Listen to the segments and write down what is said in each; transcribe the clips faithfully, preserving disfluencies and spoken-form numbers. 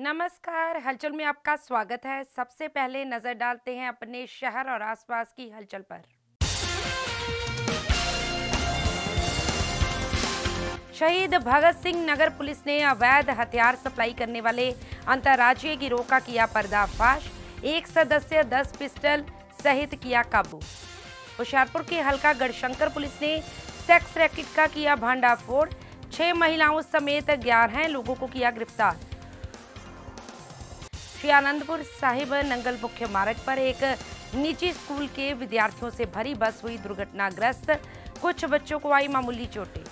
नमस्कार, हलचल में आपका स्वागत है। सबसे पहले नजर डालते हैं अपने शहर और आसपास की हलचल पर। शहीद भगत सिंह नगर पुलिस ने अवैध हथियार सप्लाई करने वाले अंतर्राज्यीय गिरोह का किया पर्दाफाश। एक सदस्य दस पिस्टल सहित किया काबू। होशियारपुर के हल्का गढ़शंकर पुलिस ने सेक्स रैकेट का किया भांडाफोड़। छह महिलाओं समेत ग्यारह लोगों को किया गिरफ्तार। श्री आनंदपुर साहिब नंगल मुख्य मार्ग पर एक निजी स्कूल के विद्यार्थियों से भरी बस हुई दुर्घटनाग्रस्त। कुछ बच्चों को आई मामूली चोटें।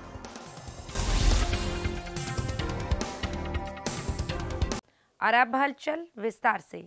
और अब हलचल विस्तार से।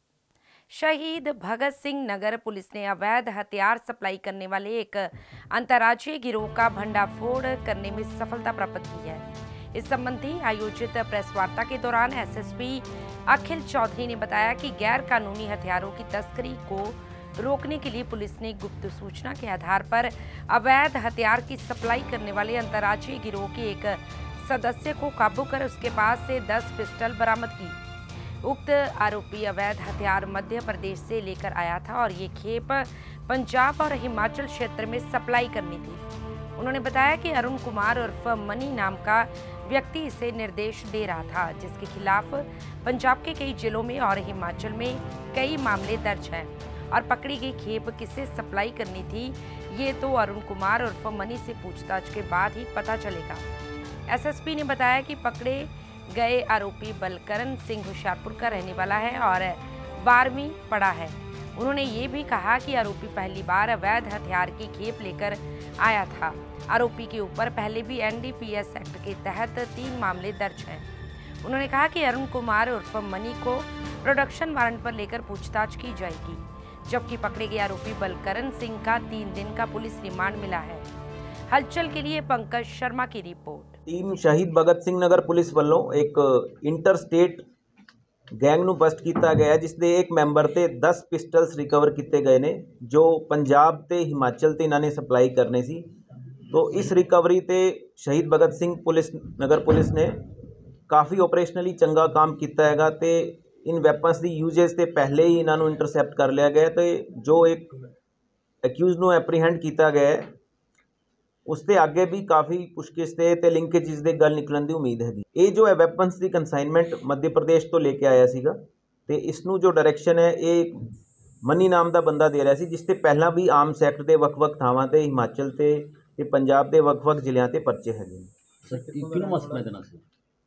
शहीद भगत सिंह नगर पुलिस ने अवैध हथियार सप्लाई करने वाले एक अंतर्राज्यीय गिरोह का भंडाफोड़ करने में सफलता प्राप्त की है। इस संबंधी आयोजित प्रेस वार्ता के दौरान एसएसपी अखिल चौधरी ने बताया कि गैर कानूनी हथियारों की तस्करी को रोकने के लिए पुलिस ने गुप्त सूचना के आधार पर अवैध हथियार की सप्लाई करने वाले अंतर्राज्यीय गिरोह के एक सदस्य को काबू कर उसके पास से दस पिस्टल बरामद की। उक्त आरोपी अवैध हथियार मध्य प्रदेश से लेकर आया था और ये खेप पंजाब और हिमाचल क्षेत्र में सप्लाई करनी थी। उन्होंने बताया कि अरुण कुमार उर्फ मनी नाम का व्यक्ति इसे निर्देश दे रहा था, जिसके खिलाफ पंजाब के कई जिलों में और हिमाचल में कई मामले दर्ज हैं। और पकड़ी गई खेप किसे सप्लाई करनी थी, ये तो अरुण कुमार उर्फ मनी से पूछताछ के बाद ही पता चलेगा। एसएसपी ने बताया कि पकड़े गए आरोपी बलकरण सिंह होशियारपुर का रहने वाला है और बारहवीं पढ़ा है। उन्होंने ये भी कहा कि आरोपी पहली बार अवैध हथियार की खेप लेकर आया था। आरोपी के ऊपर पहले भी एनडीपीएस एक्ट के तहत तीन मामले दर्ज हैं। उन्होंने कहा कि अरुण कुमार उर्फ मनी को प्रोडक्शन वारंट पर लेकर पूछताछ की जाएगी, जबकि पकड़े गए आरोपी बलकरण सिंह का तीन दिन का पुलिस रिमांड मिला है। हलचल के लिए पंकज शर्मा की रिपोर्ट। टीम शहीद भगत सिंह नगर पुलिस वालों एक इंटर स्टेट गैंग ਨੂੰ ਬਸਟ ਕੀਤਾ ਗਿਆ, ਜਿਸ ਦੇ ਇੱਕ ਮੈਂਬਰ ਤੇ दस ਪਿਸਟਲਸ ਰਿਕਵਰ ਕੀਤੇ ਗਏ ਨੇ, ਜੋ ਪੰਜਾਬ ਤੇ ਹਿਮਾਚਲ ਤੇ ਇਹਨਾਂ ਨੇ ਸਪਲਾਈ ਕਰਨੇ ਸੀ। तो इस रिकवरी ते शहीद भगत सिंह पुलिस नगर पुलिस ने काफ़ी ऑपरेशनली चंगा काम किया हैगा ते इन वैपन्स की यूजेज ते पहले ही इन्हों इंटरसैप्ट कर लिया गया। तो जो एक एक्यूज ਨੂੰ एप्रीहेंड किया गया है, उसते आगे भी काफ़ी पुछगिछ ते लिंकेजिस के गल निकलन की उम्मीद हैगी। ये जो है वैपन्स की कंसाइनमेंट मध्य प्रदेश तो लेके आया सीगा ते इसनों जो डायरैक्शन है ये मनी नाम का बंदा दे रहा सी, जिसते पहला भी आर्म्स एक्ट के ਵੱਖ-ਵੱਖ ਥਾਵਾਂ ਤੇ हिमाचल ਤੇ ਤੇ ਪੰਜਾਬ ਦੇ ਵੱਖ-ਵੱਖ ਜ਼ਿਲ੍ਹਿਆਂ ਤੇ ਪਰਚੇ ਹੈਗੇ ਨੇ। ਕਿਹਨੂੰ ਸਪਲਾਈ ਕਰਨਾ ਸੀ?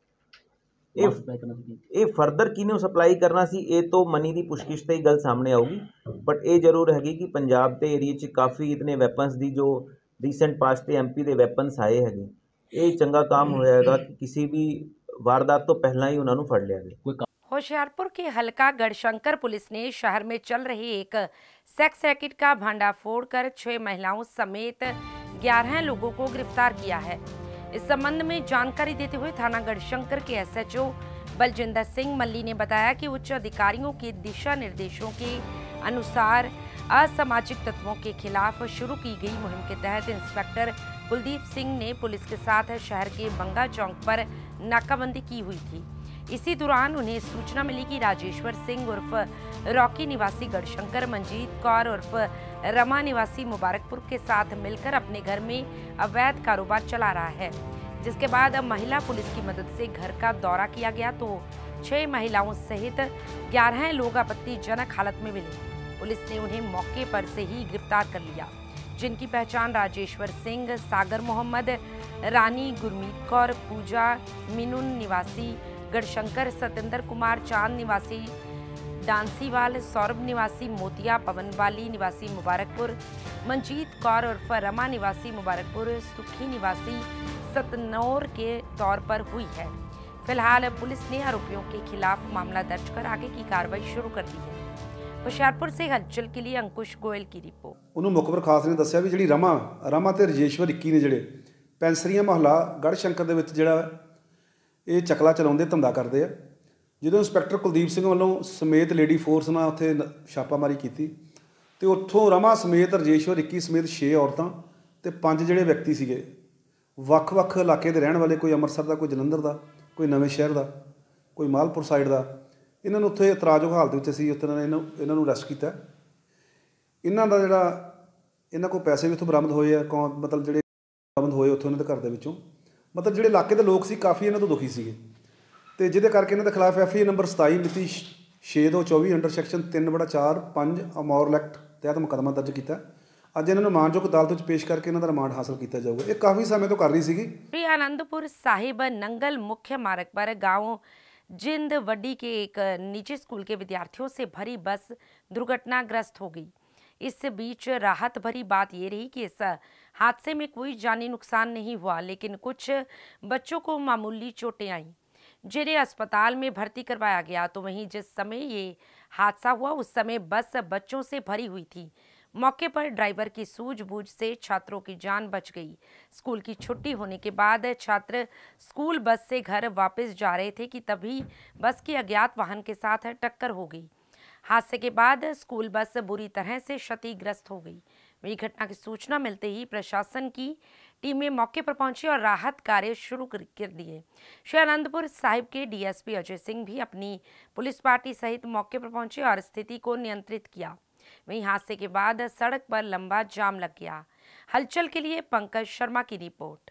ਇਹ ਇਹ ਫਰਦਰ ਕਿਹਨੂੰ ਸਪਲਾਈ ਕਰਨਾ ਸੀ, ਇਹ ਤੋਂ ਮਨੀ ਦੀ ਪੁੱਛਗਿੱਛ ਤੇ ਹੀ ਗੱਲ ਸਾਹਮਣੇ ਆਊਗੀ। ਬਟ ਇਹ ਜ਼ਰੂਰ ਹੈਗੀ ਕਿ ਪੰਜਾਬ ਤੇ ਏਰੀਆ 'ਚ ਕਾਫੀ ਇਤਨੇ ਵੈਪਨਸ ਦੀ ਜੋ ਰੀਸੈਂਟ ਪਾਸਟ ਤੇ ਐਮਪੀ ਦੇ ਵੈਪਨਸ ਆਏ ਹੈਗੇ, ਇਹ ਚੰਗਾ ਕੰਮ ਹੋਇਆ ਹੈਗਾ ਕਿ ਕਿਸੇ ਵੀ वारदात तो पहला ही उन्होंने फड़ लिया गया। होशियारपुर के हल्का गढ़शंकर पुलिस ने शहर में चल रहे एक सेक्स रैकेट का भांडाफोड़ कर छह महिलाओं समेत ग्यारह लोगों को गिरफ्तार किया है। इस संबंध में जानकारी देते हुए थाना गढ़शंकर के एसएचओ बलजिंदर सिंह मल्ली ने बताया कि उच्च अधिकारियों के दिशा निर्देशों के अनुसार असामाजिक तत्वों के खिलाफ शुरू की गई मुहिम के तहत इंस्पेक्टर कुलदीप सिंह ने पुलिस के साथ शहर के बंगा चौक पर नाकाबंदी की हुई थी। इसी दौरान उन्हें सूचना मिली कि राजेश्वर सिंह उर्फ रॉकी निवासी गढ़शंकर, मंजीत कौर उर्फ रमा निवासी मुबारकपुर के साथ मिलकर अपने घर में अवैध कारोबार चला रहा है। जिसके बाद महिला पुलिस की मदद से घर का दौरा किया गया तो छह महिलाओं सहित ग्यारह लोग आपत्तिजनक हालत में मिले। पुलिस ने उन्हें मौके पर से ही गिरफ्तार कर लिया, जिनकी पहचान राजेश्वर सिंह, सागर मोहम्मद, रानी गुरमीत कौर, पूजा मीनून निवासी गढ़शंकर, सत्येंद्र कुमार चांद निवासी डांसीवाल, सौरभ निवासी मोतिया, पवनवाली निवासी मुबारकपुर, मंजीत कौर उर्फ रमा निवासी मुबारकपुर, सुखी निवासी सतनौर के तौर पर हुई है। फिलहाल पुलिस ने आरोपियों के खिलाफ मामला दर्ज कर आगे की कार्रवाई शुरू कर दी है। होशियारपुर से हलचल के लिए अंकुश गोयल की रिपोर्ट। उन्होंने मुखबिर खास ने दस्सिया भी जी रमा रमा तो राजेश्वर इक्की ने जोड़े ਪੈਂਸਰੀਆਂ ਮਹੱਲਾ ਗੜ੍ਹਸ਼ੰਕਰ ਦੇ ਵਿੱਚ ਜਿਹੜਾ ਇਹ ਚਕਲਾ ਚਲਾਉਂਦੇ ਧੰਦਾ ਕਰਦੇ ਆ। ਜਦੋਂ ਇੰਸਪੈਕਟਰ ਕੁਲਦੀਪ ਸਿੰਘ ਵੱਲੋਂ ਸਮੇਤ ਲੇਡੀ ਫੋਰਸ ਨਾਲ ਉੱਥੇ ਛਾਪਾਮਾਰੀ ਕੀਤੀ ਤੇ ਉੱਥੋਂ ਰਮਾ ਸਮੇਤ ਰਾਜੇਸ਼ਵਰ ਇੱਕੀ ਸਮੇਤ ਛੇ ਔਰਤਾਂ ਤੇ ਪੰਜ ਜਿਹੜੇ ਵਿਅਕਤੀ ਸੀਗੇ ਵੱਖ-ਵੱਖ ਇਲਾਕੇ ਦੇ ਰਹਿਣ ਵਾਲੇ, ਕੋਈ ਅੰਮ੍ਰਿਤਸਰ ਦਾ, ਕੋਈ ਜਲੰਧਰ ਦਾ, ਕੋਈ ਨਵੇਂ ਸ਼ਹਿਰ ਦਾ, कोई मालपुर साइड का, इन्होंने उत्थे इतराजयोग हालत में असीं उत्थे इन्हों इन्हों अरैसट किया। इन्हों का जिहड़ा इन्हों को पैसे भी उत्थों बरामद होए आ, कौन मतलब जिहड़े बरामद होए उत्थों इन्हों दे घर दे विचों, मतलब जिहड़े इलाके दे लोग सी काफ़ी इन्हों तो दुखी सीगे ते जिहदे करके इन्हों दे खिलाफ एफ आई आर नंबर सताई मिति छे दो चौबी अंडर सैक्शन तीन बड़ा चार पंज अमौर एक्ट तहत मुकदमा दर्ज किया। अज इन्होंने मानयोग अदालत पेश करके इन्हों का रिमांड हासिल किया जाऊगा। ये काफ़ी समय तो कर रही सी। श्री आनंदपुर साहिब नंगल मुख्य मार्ग पर गांव जिंदवडी के एक निजी स्कूल के विद्यार्थियों से भरी बस दुर्घटनाग्रस्त हो गई। इस बीच राहत भरी बात ये रही कि इस हादसे में कोई जानी नुकसान नहीं हुआ, लेकिन कुछ बच्चों को मामूली चोटें आईं, जिन्हें अस्पताल में भर्ती करवाया गया। तो वहीं जिस समय ये हादसा हुआ उस समय बस बच्चों से भरी हुई थी। मौके पर ड्राइवर की सूझबूझ से छात्रों की जान बच गई। स्कूल की छुट्टी होने के बाद छात्र स्कूल बस से घर वापस जा रहे थे कि तभी बस की अज्ञात वाहन के साथ टक्कर हो गई। हादसे के बाद स्कूल बस बुरी तरह से क्षतिग्रस्त हो गई। वही घटना की सूचना मिलते ही प्रशासन की टीमें मौके पर पहुंची और राहत कार्य शुरू कर दिए। श्री आनंदपुर साहिब के D S P Ajay Singh भी अपनी पुलिस पार्टी सहित मौके पर पहुंचे और स्थिति को नियंत्रित किया। वहीं हादसे के बाद सड़क पर लंबा जाम लग गया। हलचल के लिए पंकज शर्मा की रिपोर्ट।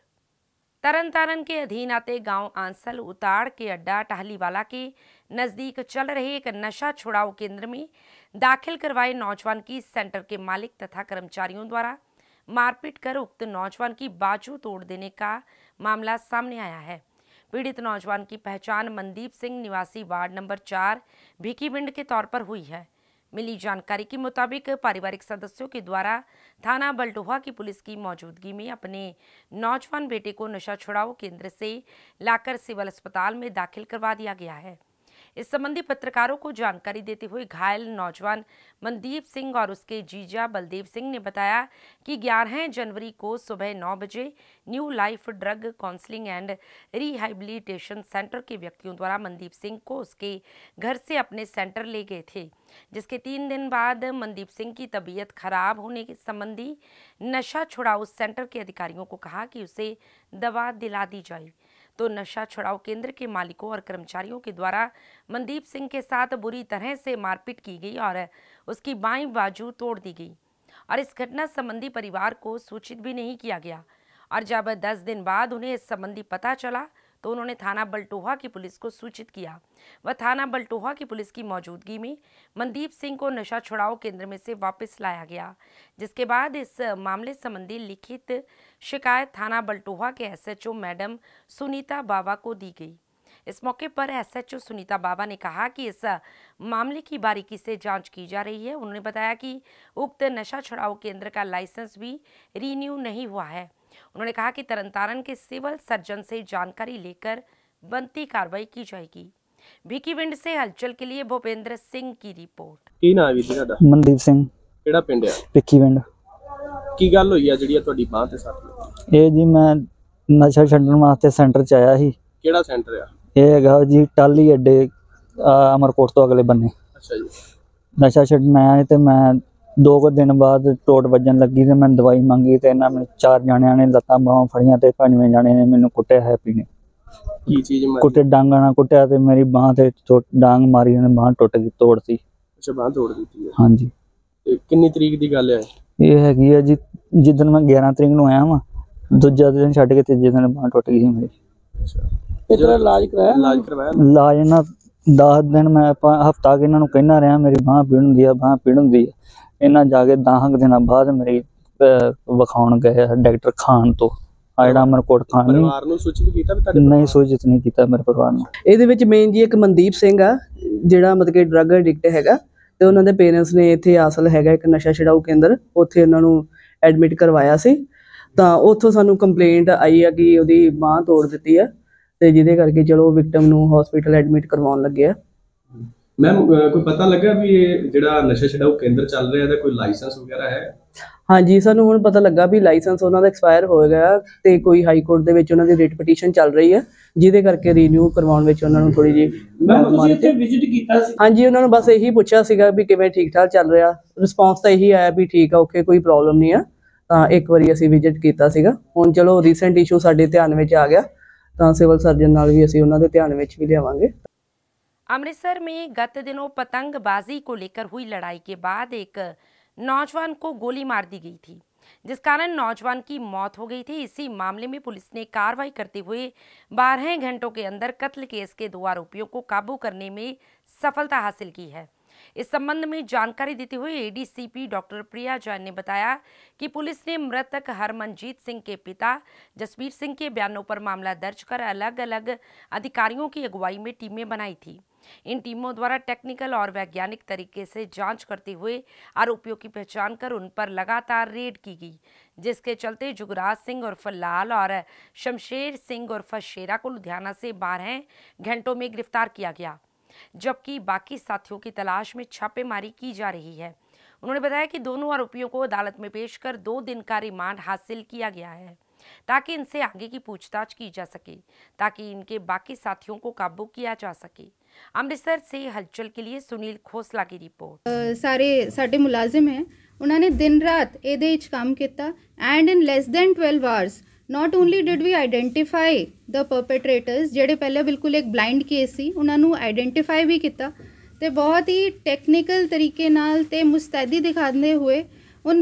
तरन तारण के अधीन आते गांव आंसल उताड़ के अड्डा टहलीवाला के नजदीक चल रहे एक नशा छुड़ाऊ केंद्र में दाखिल करवाए नौजवान की सेंटर के मालिक तथा कर्मचारियों द्वारा मारपीट कर उक्त नौजवान की बाजू तोड़ देने का मामला सामने आया है। पीड़ित नौजवान की पहचान मनदीप सिंह निवासी वार्ड नंबर चार भिकीबिंड के तौर पर हुई है। मिली जानकारी के मुताबिक पारिवारिक सदस्यों के द्वारा थाना बलटोहा की पुलिस की मौजूदगी में अपने नौजवान बेटे को नशा छुड़ाऊ केंद्र से लाकर सिविल अस्पताल में दाखिल करवा दिया गया है। इस संबंधी पत्रकारों को जानकारी देते हुए घायल नौजवान मनदीप सिंह और उसके जीजा बलदेव सिंह ने बताया कि ग्यारह जनवरी को सुबह नौ बजे new life drug counselling and rehabilitation centre के व्यक्तियों द्वारा मनदीप सिंह को उसके घर से अपने सेंटर ले गए थे, जिसके तीन दिन बाद मनदीप सिंह की तबीयत खराब होने के संबंधी नशा छुड़ाऊ सेंटर के अधिकारियों को कहा कि उसे दवा दिला दी जाए। तो नशा छुड़ाऊ केंद्र के मालिकों और कर्मचारियों के द्वारा मनदीप सिंह के साथ बुरी तरह से मारपीट की गई और उसकी बाईं बाजू तोड़ दी गई और इस घटना संबंधी परिवार को सूचित भी नहीं किया गया। और जब दस दिन बाद उन्हें इस संबंधी पता चला तो उन्होंने थाना बलटोहा की पुलिस को सूचित किया। वह थाना बलटोहा की पुलिस की मौजूदगी में मनदीप सिंह को नशा छुड़ाऊ केंद्र में से वापस लाया गया, जिसके बाद इस मामले संबंधी लिखित शिकायत थाना बलटोहा के S H O madam Sunita Baba को दी गई। इस मौके पर S H O Sunita Baba ने कहा कि इस मामले की बारीकी से जांच की जा रही है। उन्होंने बताया कि उक्त नशा छुड़ाऊ केंद्र का लाइसेंस भी रिन्यू नहीं हुआ है। उन्होंने कहा कि तरन तारण के सिविल सर्जन से जानकारी लेकर बनती कार्रवाई की जाएगी। भिकीविंड से हलचल के लिए भूपेंद्र सिंह की रिपोर्ट। की नाम है जी ਤੁਹਾਡਾ? मनदीप सिंह। ਕਿਹੜਾ ਪਿੰਡ ਹੈ? भिकीविंड। ਕੀ ਗੱਲ ਹੋਈ ਆ ਜਿਹੜੀ ਤੁਹਾਡੀ ਬਾਂਹ ਤੇ ਸੱਟ ਲੱਗੀ? ਇਹ ਜੀ ਮੈਂ ਨਸ਼ਾ ਛੱਡਣ ਵਾਸਤੇ ਸੈਂਟਰ ਚ ਆਇਆ ਸੀ। ਕਿਹੜਾ ਸੈਂਟਰ ਆ? ਇਹ ਹੈਗਾ ਜੀ ਟਾਲੀ ਅੱਡੇ ਅਮਰਕੋਟ ਤੋਂ ਅਗਲੇ ਬੰਨੇ। ਅੱਛਾ ਜੀ। ਨਸ਼ਾ ਛੱਡਣ ਆਇਆ ਤੇ ਮੈਂ ਦੋ ਕੁ ਦਿਨ ਬਾਅਦ ਟੋਟ ਵੱਜਣ ਲੱਗੀ ਤੇ ਮੈਂ ਦਵਾਈ ਮੰਗੀ ਤੇ ਇਹਨਾਂ ਮੈਨੂੰ ਚਾਰ ਜਣਿਆਂ ਨੇ ਲੱਤਾਂ ਬਾਹਾਂ ਫੜੀਆਂ ਤੇ ਪੰਜਵੇਂ ਜਣੇ ਨੇ ਮੈਨੂੰ ਕੁੱਟਿਆ ਹੈਪੀ ਨੇ। ਕੀ ਚੀਜ਼ ਮਾਰੀ? ਕੁੱਟੇ ਡਾਂਗਾਂ ਨਾਲ ਕੁੱਟਿਆ ਤੇ ਮੇਰੀ ਬਾਂਹ ਤੇ ਡਾਂਗ ਮਾਰੀ, ਉਹਨੇ ਬਾਂਹ ਟੁੱਟ ਗਈ, ਤੋੜਤੀ। ਅੱਛਾ, ਬਾਂਹ ਤੋੜ ਦਿੱਤੀ ਹੈ। ਹਾਂਜੀ। ਤੇ ਕਿੰਨੀ ਤਰੀਕ ਦੀ ਗੱਲ ਹੈ ਇਹ? ਹੈਗੀ ਆ ਜੀ ਜਿੱਦਣ ਮੈਂ ਗਿਆਰਾਂ ਤਰੀਕ ਨੂੰ ਆਇਆ ਵਾਂ, ਦੂਜਾ ਦਿਨ ਛੱਡ ਕੇ ਤੀਜੇ ਦਿਨ ਬਾਂਹ ਟੁੱਟ ਗਈ ਸੀ ਮੇਰੀ। ਅੱਛਾ, ਇਹਦਾ ਇਲਾਜ ਕਰਾਇਆ? ਇਲਾਜ ਕਰਵਾਇਆ? ਇਲਾਜ ਇਹਨਾਂ ਦਸ ਦਿਨ ਮੈਂ ਹਫਤਾ ਕੇ ਇਹਨਾਂ ਨੂੰ ਕਹਿਣਾ ਰਿਹਾ ਮੇਰੀ ਬਾਂਹ ਪੀੜ ਹੁੰਦੀ ਆ, ਬਾਂਹ ਪੀੜ ਹੁੰਦੀ ਆ। ਇਹਨਾਂ ਜਾ ਕੇ ਦਸਾਂ ਕੁ ਦਿਨਾਂ ਬਾਅਦ ਮੇਰੀ ਵਿਖਾਉਣ ਗਏ ਡਾਕਟਰ ਖਾਨ ਤੋਂ, ਆ ਜਿਹੜਾ ਅਮਰਕੋਟ ਖਾਨ। ਪਰਿਵਾਰ ਨੂੰ ਸੂਚਿਤ ਕੀਤਾ ਵੀ ਤੁਹਾਡੇ? ਨਹੀਂ, ਸੂਚਿਤ ਨਹੀਂ ਕੀਤਾ ਮੇਰੇ ਪਰਿਵਾਰ ਨੂੰ। ਇਹਦੇ ਵਿੱਚ ਮੇਨ ਜੀ ਇੱਕ ਮਨਦੀਪ ਸਿੰਘ ਆ ਜਿਹੜਾ ਮਤਲਬ ਕਿ ਡਰੱਗ ਐਡਿਕਟ ਹੈਗਾ ਤੇ ਉਹਨਾਂ ਦੇ ਪੇਰੈਂਟਸ ਨੇ ਇੱਥੇ ਆਸਲ ਹੈਗਾ ਇੱਕ ਨਸ਼ਾ ਛੁਡਾਊ ਕੇਂਦਰ, ਉੱਥੇ ਉਹਨਾਂ ਨੂੰ ਐਡਮਿਟ ਕਰਵਾਇਆ ਸੀ। ਤਾਂ ਉੱਥੋਂ ਸਾਨੂੰ ਕੰਪਲੇਂਟ ਆਈ ਆ ਕਿ ਉਹਦੀ ਬਾਂਹ ਤੋੜ ਦਿੱਤੀ ਆ ਤੇ ਜਿਹਦੇ ਕਰਕੇ ਚਲੋ ਵਿਕਟਮ ਨੂੰ ਹਸਪੀਟਲ ਐਡਮਿਟ ਕਰਵਾਉਣ ਲੱਗੇ ਆ। ਮੈਮ ਕੋਈ ਪਤਾ ਲੱਗਾ ਵੀ ਇਹ ਜਿਹੜਾ ਨਸ਼ਾ ਛੁਡਾਊ ਕੇਂਦਰ ਚੱਲ ਰਿਹਾ ਇਹਦਾ ਕੋਈ ਲਾਇਸੈਂਸ ਵਗੈਰਾ ਹੈ? ਹਾਂਜੀ, ਸਾਨੂੰ ਹੁਣ ਪਤਾ ਲੱਗਾ ਵੀ ਲਾਇਸੈਂਸ ਉਹਨਾਂ ਦਾ ਐਕਸਪਾਇਰ ਹੋ ਗਿਆ ਤੇ ਕੋਈ ਹਾਈ ਕੋਰਟ ਦੇ ਵਿੱਚ ਉਹਨਾਂ ਦੀ ਰਿਟ ਪਟੀਸ਼ਨ ਚੱਲ ਰਹੀ ਹੈ, ਜਿਹਦੇ ਕਰਕੇ ਰੀਨਿਊ ਕਰਵਾਉਣ ਵਿੱਚ ਉਹਨਾਂ ਨੂੰ ਥੋੜੀ ਜਿਹੀ। ਤੁਸੀਂ ਇੱਥੇ ਵਿਜ਼ਿਟ ਕੀਤਾ ਸੀ? ਹਾਂਜੀ, ਉਹਨਾਂ ਨੂੰ ਬਸ ਇਹੀ ਪੁੱਛਿਆ ਸੀਗਾ ਵੀ ਕਿਵੇਂ ਠੀਕ ਠਾਕ ਚੱਲ ਰਿਹਾ। ਰਿਸਪੌਂਸ ਤਾਂ ਇਹੀ ਆਇਆ ਵੀ ਠੀਕ ਆ, ਓਕੇ, ਕੋਈ ਪ੍ਰੋਬਲਮ ਨਹੀਂ ਆ। ਤਾਂ ਇੱਕ ਵਾਰੀ ਅਸੀਂ ਵਿਜ਼ਿਟ ਕੀਤਾ ਸੀਗਾ। ਹੁਣ ਚਲੋ ਰੀਸੈਂਟ ਇਸ਼ੂ ਸਾਡੇ ਧਿਆਨ ਵਿੱਚ ਆ ਗਿਆ ਤਾਂ ਸਿਵਲ ਸਰਜਨ ਨਾਲ ਵੀ ਅਸੀਂ ਉਹਨਾਂ ਦੇ ਧਿਆਨ ਵਿੱਚ ਵੀ ਲਿਆਵਾਂਗੇ। अमृतसर में गत दिनों पतंगबाजी को लेकर हुई लड़ाई के बाद एक नौजवान को गोली मार दी गई थी, जिस कारण नौजवान की मौत हो गई थी। इसी मामले में पुलिस ने कार्रवाई करते हुए बारह घंटों के अंदर कत्ल केस के दो आरोपियों को काबू करने में सफलता हासिल की है। इस संबंध में जानकारी देते हुए एडीसीपी डॉक्टर प्रिया जैन ने बताया कि पुलिस ने मृतक हरमनजीत सिंह के पिता जसबीर सिंह के बयानों पर मामला दर्ज कर अलग अलग अधिकारियों की अगुवाई में टीमें बनाई थी। इन टीमों द्वारा टेक्निकल और वैज्ञानिक तरीके से जांच करते हुए आरोपियों की पहचान कर उन पर लगातार रेड की गई, जिसके चलते जुगराज सिंह उर्फ लाल और शमशेर सिंह उर्फ शेरा को लुधियाना से बारह घंटों में गिरफ्तार किया गया, जबकि बाकी साथियों की तलाश में छापेमारी की जा रही है। उन्होंने बताया कि दोनों आरोपियों को अदालत में पेश कर दो दिन का रिमांड हासिल किया गया है, ताकि इनसे आगे की पूछताछ की जा सके, ताकि इनके बाकी साथियों को काबू किया जा सके। अमृतसर से हलचल के लिए सुनील खोसला की रिपोर्ट। uh, सारे साडे मुलाजिम हैं, उन्होंने दिन रात ਇਹਦੇ ਵਿੱਚ काम किया and in less than twelve hours not only did we identify the perpetrators ਜਿਹੜੇ ਪਹਿਲੇ ਬਿਲਕੁਲ ਇੱਕ ਬਲਾਈਂਡ ਕੇਸ ਸੀ, ਉਹਨਾਂ ਨੂੰ ਆइडेंटिफाई भी किया ਤੇ बहुत ही ਟੈਕਨੀਕਲ ਤਰੀਕੇ ਨਾਲ ਤੇ ਮੁਸਤੈਦੀ ਦਿਖਾਉਂਦੇ ਹੋਏ उन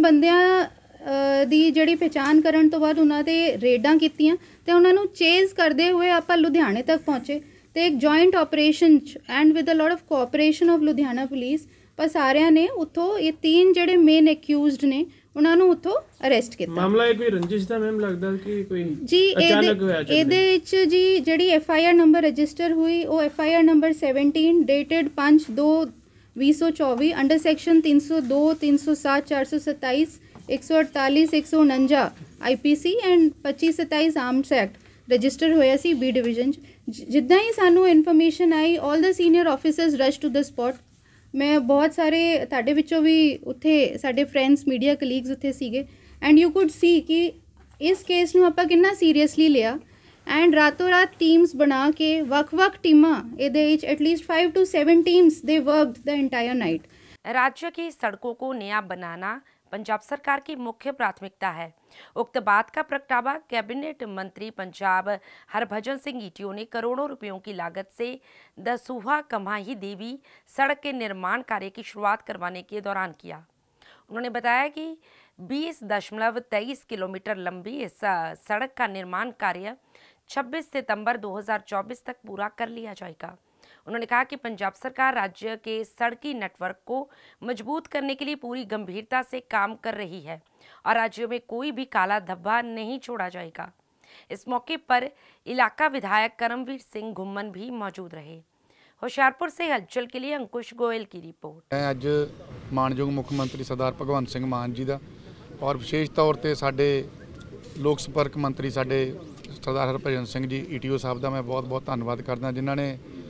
ਬੰਦਿਆਂ ਦੀ ਜਿਹੜੀ ਪਹਿਚਾਣ ਕਰਨ ਤੋਂ ਬਾਅਦ ਉਹਨਾਂ ਦੇ ਰੇਡਾਂ ਕੀਤੀਆਂ ਤੇ ਉਹਨਾਂ ਨੂੰ ਚੇਜ਼ ਕਰਦੇ ਹੋਏ ਆਪਾਂ ਲੁਧਿਆਣੇ ਤੱਕ ਪਹੁੰਚੇ ਤੇ ਇੱਕ joint operation and with a lot of cooperation of Ludhiana police ਪਰ ਸਾਰਿਆਂ ਨੇ ਉੱਥੋਂ ਇਹ तीन ਜਿਹੜੇ ਮੇਨ ਐਕਿਊਜ਼ਡ ਨੇ ਉਹਨਾਂ ਨੂੰ ਉੱਥੋਂ ਅਰੈਸਟ ਕੀਤਾ। ਮਾਮਲਾ ਇਹ ਕੋਈ ਰੰਜਿਸ਼ ਦਾ ਮੈਮ ਲੱਗਦਾ ਕਿ ਕੋਈ ਜੀ ਇਹਦੇ ਵਿੱਚ ਜੀ ਜਿਹੜੀ F I R number register ਹੋਈ ਉਹ ਐਫ ਆਈ ਆਰ ਨੰਬਰ सत्रह ਡੇਟਡ पाँच दो बीस सौ चौबीस अंडर सेक्शन तीन सौ दो तीन सौ सात चार सौ सत्ताईस एक सौ अड़तालीस एक सौ उनंजा आई पी सी एंड पच्चीस सत्ताईस आर्म्स एक्ट रजिस्टर होया सी बी डिवीजन। जिद्दां ही सानू इन्फॉर्मेशन आई all the senior officers rush to the spot. मैं बहुत सारे तुहाडे विचों भी उत्थे साडे फ्रेंड्स मीडिया कलीग्स उत्थे सीगे एंड यू कुड सी कि इस केस नूं आपां कितना सीरीयसली लिया एंड रातों रात टीम्स बना के वख-वख टीमां इहदे विच at least five to seven teams they worked the entire night. राज्य की सड़कों को नया बनाना पंजाब सरकार की मुख्य प्राथमिकता है। उक्त बात का प्रगटावा कैबिनेट मंत्री पंजाब हरभजन सिंह ईटियो ने करोड़ों रुपयों की लागत से दसूहा कमाही देवी सड़क के निर्माण कार्य की शुरुआत करवाने के दौरान किया। उन्होंने बताया कि बीस दशमलव तेईस किलोमीटर लंबी इस सड़क का निर्माण कार्य छब्बीस सितंबर दो हज़ार चौबीस तक पूरा कर लिया जाएगा। उन्होंने कहा कि पंजाब सरकार राज्य के सड़की नेटवर्क को मजबूत करने के लिए पूरी गंभीरता से काम कर रही है और राज्य में कोई भी काला धब्बा नहीं छोड़ा जाएगा। इस मौके पर इलाका विधायक करमवीर सिंह घुम्मन भी मौजूद रहे। होशियारपुर से हलचल के लिए अंकुश गोयल की रिपोर्ट। अज मानयोग मुख्यमंत्री सरदार भगवंत सिंह मान जी का और विशेष तौर पर साडे लोक संपर्क मंत्री साडे सरदार हरभजन सिंह जी ईटीओ साहब का मैं बहुत बहुत धन्यवाद करदा, जिन्होंने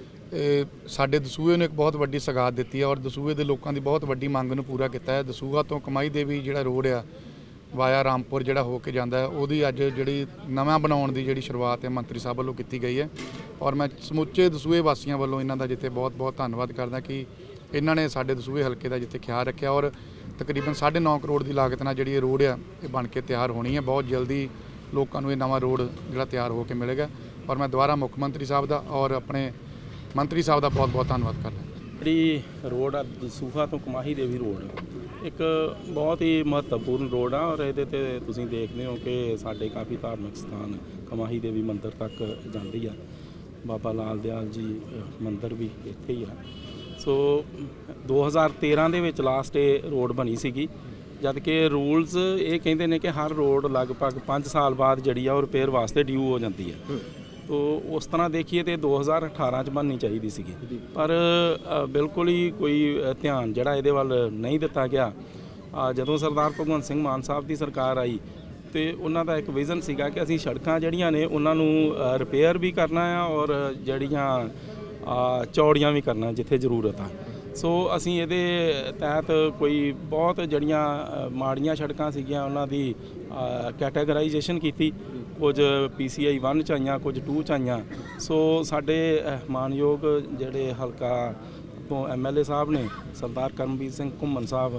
साडे दसूहे नूं एक बहुत वड्डी सगात दी है और दसूहे के लोगों की बहुत वड्डी मंग नूं पूरा किया है। दसूहा तो कमाई देवी जिहड़ा रोड आ वाया रामपुर जिहड़ा हो के जांदा है उहदी अज जिहड़ी नवां बनाउण दी जिहड़ी शुरुआत है मंत्री साहब वालों की गई है और मैं समुचे दसूहे वासियों वालों इन्हां दा जिथे बहुत बहुत धन्यवाद करदा कि इन्हां ने साडे दसूहे हल्के का जिथे ख्याल रखिया और तकरीबन साढ़े नौ करोड़ की लागत नाल जिहड़ी रोड आ ये बन के तैयार होनी है। बहुत जल्दी लोगों को ये नवा रोड जिहड़ा तैयार होकर मिलेगा और मैं दोबारा मुख्यमंत्री साहब का और अपने मंत्री साहब का बहुत बहुत धन्यवाद करदा। जी रोड आ दसूहा तो कमाही देवी रोड एक बहुत ही महत्वपूर्ण रोड आ और ये तुसीं देखते हो कि साडे काफ़ी धार्मिक स्थान कमाही देवी मंदिर तक जाती है। बाबा लाल दयाल जी मंदिर भी इत्थे ही है। सो दो हज़ार तेरह दे विच लास्ट ये रोड बनी सीगी, जबकि रूल्स ये कहते हैं कि हर रोड लगभग पाँच साल बाद जी और रिपेयर वास्ते ड्यू हो जाती है। तो उस तरह देखिए तो दो हज़ार अठारह च बननी चाहिए सी, पर बिल्कुल ही कोई ध्यान जिहड़ा इहदे वल नहीं दिता गया। जदों सरदार भगवंत सिंह मान साहब की सरकार आई तो उन्हों का एक विजन सीगा कि असीं सड़कां जिहड़ियां ने उन्हां नूं रिपेयर भी करना है और जिहड़ियां चौड़ियां भी करना जिथे जरूरत आ। सो असीं इहदे तहत कोई बहुत जिहड़ियां माड़ियां सड़कां सीगियां उन्हां दी कैटेगराइजेशन की, कुछ पी सी आई वन च आईयां कुछ टू च आईयां। सो साडे मानयोग जिहड़े हल्का तो एम एल ए साहब ने सरदार करमवीर सिंह घुम्मन साहब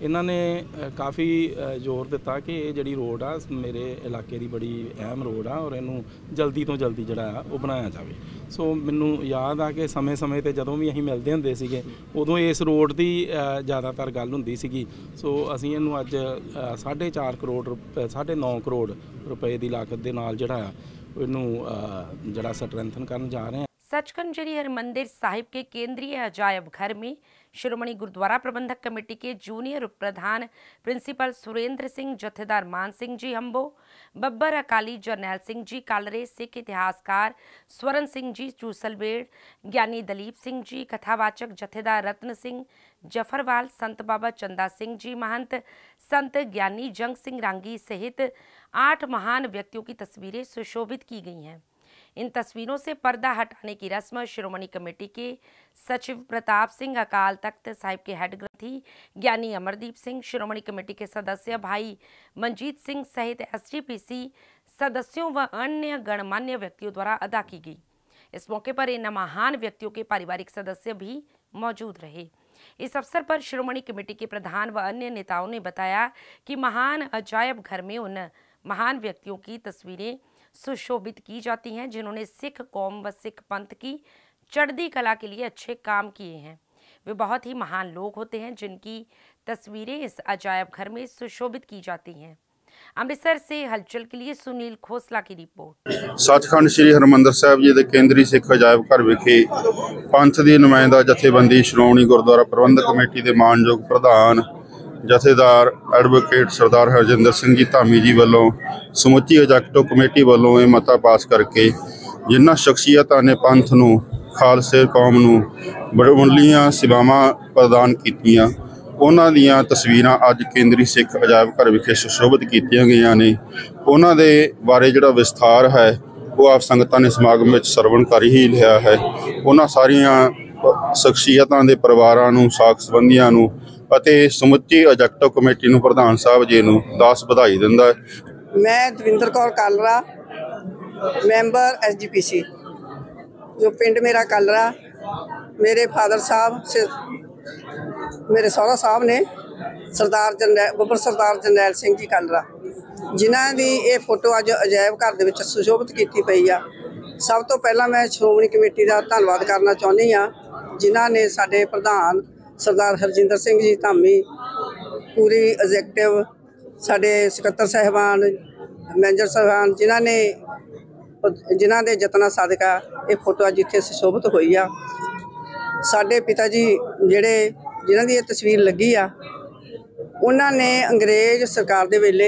ਇਹਨਾਂ ਨੇ ਅ, ਕਾਫੀ ਅ, ਜ਼ੋਰ ਦਿੱਤਾ ਕਿ ਇਹ ਜਿਹੜੀ ਰੋਡ ਆ ਮੇਰੇ ਇਲਾਕੇ ਦੀ ਬੜੀ ਅਹਿਮ ਰੋਡ ਆ ਔਰ ਇਹਨੂੰ ਜਲਦੀ ਤੋਂ ਜਲਦੀ ਜਿਹੜਾ ਆ ਉਹ ਬਣਾਇਆ ਜਾਵੇ। ਸੋ ਮੈਨੂੰ ਯਾਦ ਆ ਕਿ ਸਮੇਂ-ਸਮੇਂ ਤੇ ਜਦੋਂ ਵੀ ਅਸੀਂ ਮਿਲਦੇ ਹੁੰਦੇ ਸੀਗੇ ਉਦੋਂ ਇਸ ਰੋਡ ਦੀ ਅ, ਜ਼ਿਆਦਾਤਰ ਗੱਲ ਹੁੰਦੀ ਸੀਗੀ। ਸੋ ਅਸੀਂ ਇਹਨੂੰ ਅੱਜ ਅ, ਸਾਢੇ ਚਾਰ ਕਰੋੜ ਰੁਪਏ ਸਾਢੇ ਨੌ ਕਰੋੜ ਰੁਪਏ ਦੀ ਲਾਗਤ ਦੇ ਨਾਲ ਜਿਹੜਾ ਇਹਨੂੰ ਅ, ਜਿਹੜਾ ਸਟਰੈਂਥਨ ਕਰਨ ਜਾ ਰਹੇ ਹਾਂ। सचखंड श्री हरमंदिर साहिब के केंद्रीय अजायब घर में श्रोमणी गुरुद्वारा प्रबंधक कमेटी के जूनियर उप प्रधान प्रिंसिपल सुरेंद्र सिंह, जथेदार मान सिंह जी हंबो, बब्बर अकाली जरनैल सिंह जी कालरे, सिख इतिहासकार स्वरण सिंह जी चूसलबेड़, ज्ञानी दलीप सिंह जी, कथावाचक जथेदार रत्न सिंह जफरवाल, संत बाबा चंदा सिंह जी महंत, संत ज्ञानी जंग सिंह रांगी सहित आठ महान व्यक्तियों की तस्वीरें सुशोभित की गई हैं। इन तस्वीरों से पर्दा हटाने की रस्म श्रोमणी कमेटी के सचिव प्रताप सिंह, अकाल तख्त साहिब के हेड ग्रंथी ज्ञानी अमरदीप सिंह, श्रोमणी कमेटी के सदस्य भाई मनजीत सिंह सहित एसजीपीसी सदस्यों व अन्य गणमान्य व्यक्तियों द्वारा अदा की गई। इस मौके पर इन महान व्यक्तियों के पारिवारिक सदस्य भी मौजूद रहे। इस अवसर पर श्रोमणी कमेटी के प्रधान व अन्य नेताओं ने बताया कि महान अजायब घर में उन महान व्यक्तियों की तस्वीरें सुशोभित की जाती हैं जिन्होंने सिख कौम व सिख पंथ की चढ़ती कला के लिए अच्छे काम किए हैं। वे बहुत ही महान लोग होते हैं जिनकी तस्वीरें इस अजायब घर में सुशोभित की जाती हैं। अमृतसर से हलचल के लिए सुनील खोसला की रिपोर्ट। सचखंड श्री हरमंदिर साहिब जी के केंद्रीय सिख अजायब घर विखे पंथ की नुमाइंदा जथेबंदी श्रोमणी गुरुद्वारा प्रबंधक कमेटी के मानयोग प्रधान जथेदार एडवोकेट सरदार हरजिंदर सिंह जी धामी जी वालों समुची एग्जीक्यूटिव कमेटी वालों ये मता पास करके जिन्होंने शख्सियतों ने पंथ नूं खालसे कौम नूं बहुमूल्य सेवावां प्रदान कीतियां उन्हां दीयां तस्वीरां अज केंद्री सिख अजायब घर विखे सुशोभित कीतियां गईयां ने। उन्हां दे बारे जिहड़ा विस्तार है वो आप संगतां ने समागम में सरवण कर ही लिया है। उन्हां सारियां शख्सियतों के परिवारां नूं साख संबंधियां नूं ਅਤੇ ਸਮੁੱਚੀ ਐਗਜ਼ੈਕਟਿਵ ਕਮੇਟੀ ਨੂੰ ਪ੍ਰਧਾਨ ਸਾਹਿਬ ਜੀ ਨੂੰ ਦਾਸ ਵਧਾਈ ਦਿੰਦਾ ਹੈ। ਮੈਂ ਦਵਿੰਦਰ ਕੌਰ ਕਾਲਰਾ ਮੈਂਬਰ ਐਸਜੀਪੀਸੀ ਜੋ ਪਿੰਡ ਮੇਰਾ ਕਾਲਰਾ ਮੇਰੇ ਫਾਦਰ ਸਾਹਿਬ ਮੇਰੇ ਸਹੁਰਾ ਸਾਹਿਬ ਨੇ ਸਰਦਾਰ ਜਰਨੈਲ ਬੱਬਰ ਸਰਦਾਰ ਜਰਨੈਲ ਸਿੰਘ ਜੀ ਕਾਲਰਾ ਜਿਨ੍ਹਾਂ ਦੀ ਇਹ ਫੋਟੋ ਅੱਜ ਅਜਾਇਬ ਘਰ ਦੇ ਵਿੱਚ ਸੁਸ਼ੋਭਿਤ ਕੀਤੀ ਪਈ ਆ। ਸਭ ਤੋਂ ਪਹਿਲਾਂ ਮੈਂ ਸ਼੍ਰੋਮਣੀ ਕਮੇਟੀ ਦਾ ਧੰਨਵਾਦ ਕਰਨਾ ਚਾਹੁੰਦੀ ਹਾਂ ਜਿਨ੍ਹਾਂ ਨੇ ਸਾਡੇ ਪ੍ਰਧਾਨ सरदार हरजिंदर सिंह जी धामी पूरी एग्जीक्यूटिव साढ़े सकत्तर साहिबान मैनेजर साहिबान जिन्होंने जिन्हों के जतना सदका ये फोटो अज इत्थे सुशोभित हुई आ। साढ़े पिता जी जिहड़े जिन्हों की तस्वीर लगी आ उन्होंने अंग्रेज सरकार दे वेले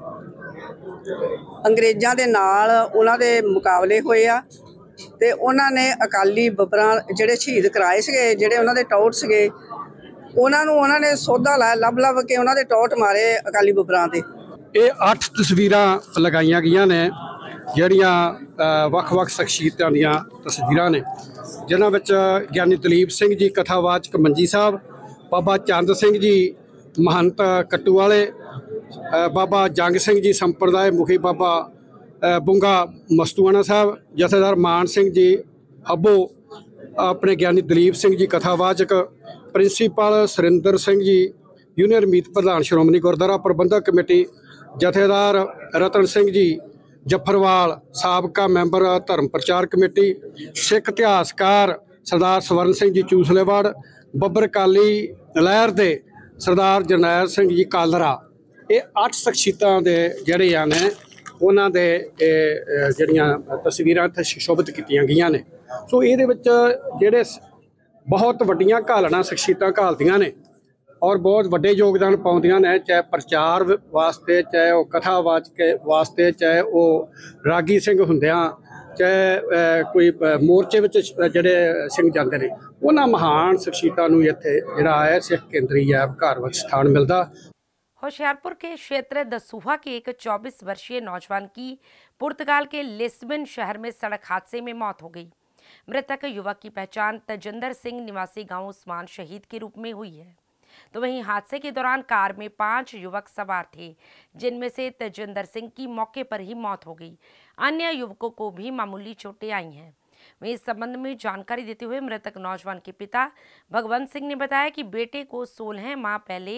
अंग्रेज़ों के नाल उन्हां दे मुकाबले होए आ ते उन्होंने अकाली बब्बरां जिहड़े शहीद कराए सीगे जिहड़े उन्हां दे टौट सीगे उन्होंने उन्होंने सौदा लाया लभ लभ के उन्होंने टौट मारे अकाली बब्बरां दे। ये अठ तस्वीरां लगाईयां गईयां ने जिहड़ियां वख-वख शख्सियतां दीयां तस्वीरां ने जिन्हां विच ज्ञानी दलीप सिंह जी कथावाचक मंजी साहब, बाबा चंद सिंह जी महंत कट्टू वाले, बाबा जंग सिंह जी संप्रदाय मुखी, बाबा बुंगा मस्तूआना साहब, जथेदार मान सिंह जी हब्बो, अपने ज्ञानी दलीप सिंह जी कथावाचक, प्रिंसीपल सुरेंद्र सिंह जी यूनियन मीत प्रधान श्रोमणी गुरुद्वारा प्रबंधक कमेटी, जथेदार रतन सिंह जी जफरवाल साबका मैंबर धर्म प्रचार कमेटी, सिख इतिहासकार सरदार स्वर्ण सिंह जी चूसलेवाड़, बब्बर अकाली लहर दे सरदार जरनैल सिंह जी कालरा। ये अठ शख्सियतां दे जिहड़े ने उन्हां दे जिहड़ियां तस्वीरां इत्थे सुशोभित कीतियां गईयां ने। सो इहदे विच जिहड़े बहुत वड्डियां घालना शख्सियतां घालदियां ने और बहुत वड्डे योगदान पाउंदियां ने, चाहे प्रचार वास्ते, चाहे वो कथावाचक वास्ते, चाहे वो रागी सिंह हुंदियां, चाहे कोई मोर्चे विच जिहड़े सिंह जांदे ने, उन्हां महान शख्सियतां नूं इत्थे जिहड़ा है सिख केंद्री अजायब घर विच स्थान मिलदा। होशियारपुर के क्षेत्र दसूहा के एक चौबीस वर्षीय नौजवान की पुर्तगाल के लिस्बन शहर में सड़क हादसे में मौत हो गई। मृतक युवक की पहचान तजिंदर सिंह निवासी गांव उस्मान शहीद के रूप में हुई है। तो वहीं हादसे के दौरान कार में पांच युवक सवार थे जिनमें से तजिंदर सिंह की मौके पर ही मौत हो गई। अन्य युवकों को भी मामूली चोटें आई हैं। वहीं इस संबंध में जानकारी देते हुए मृतक नौजवान के पिता भगवंत सिंह ने बताया कि बेटे को सोलह माह पहले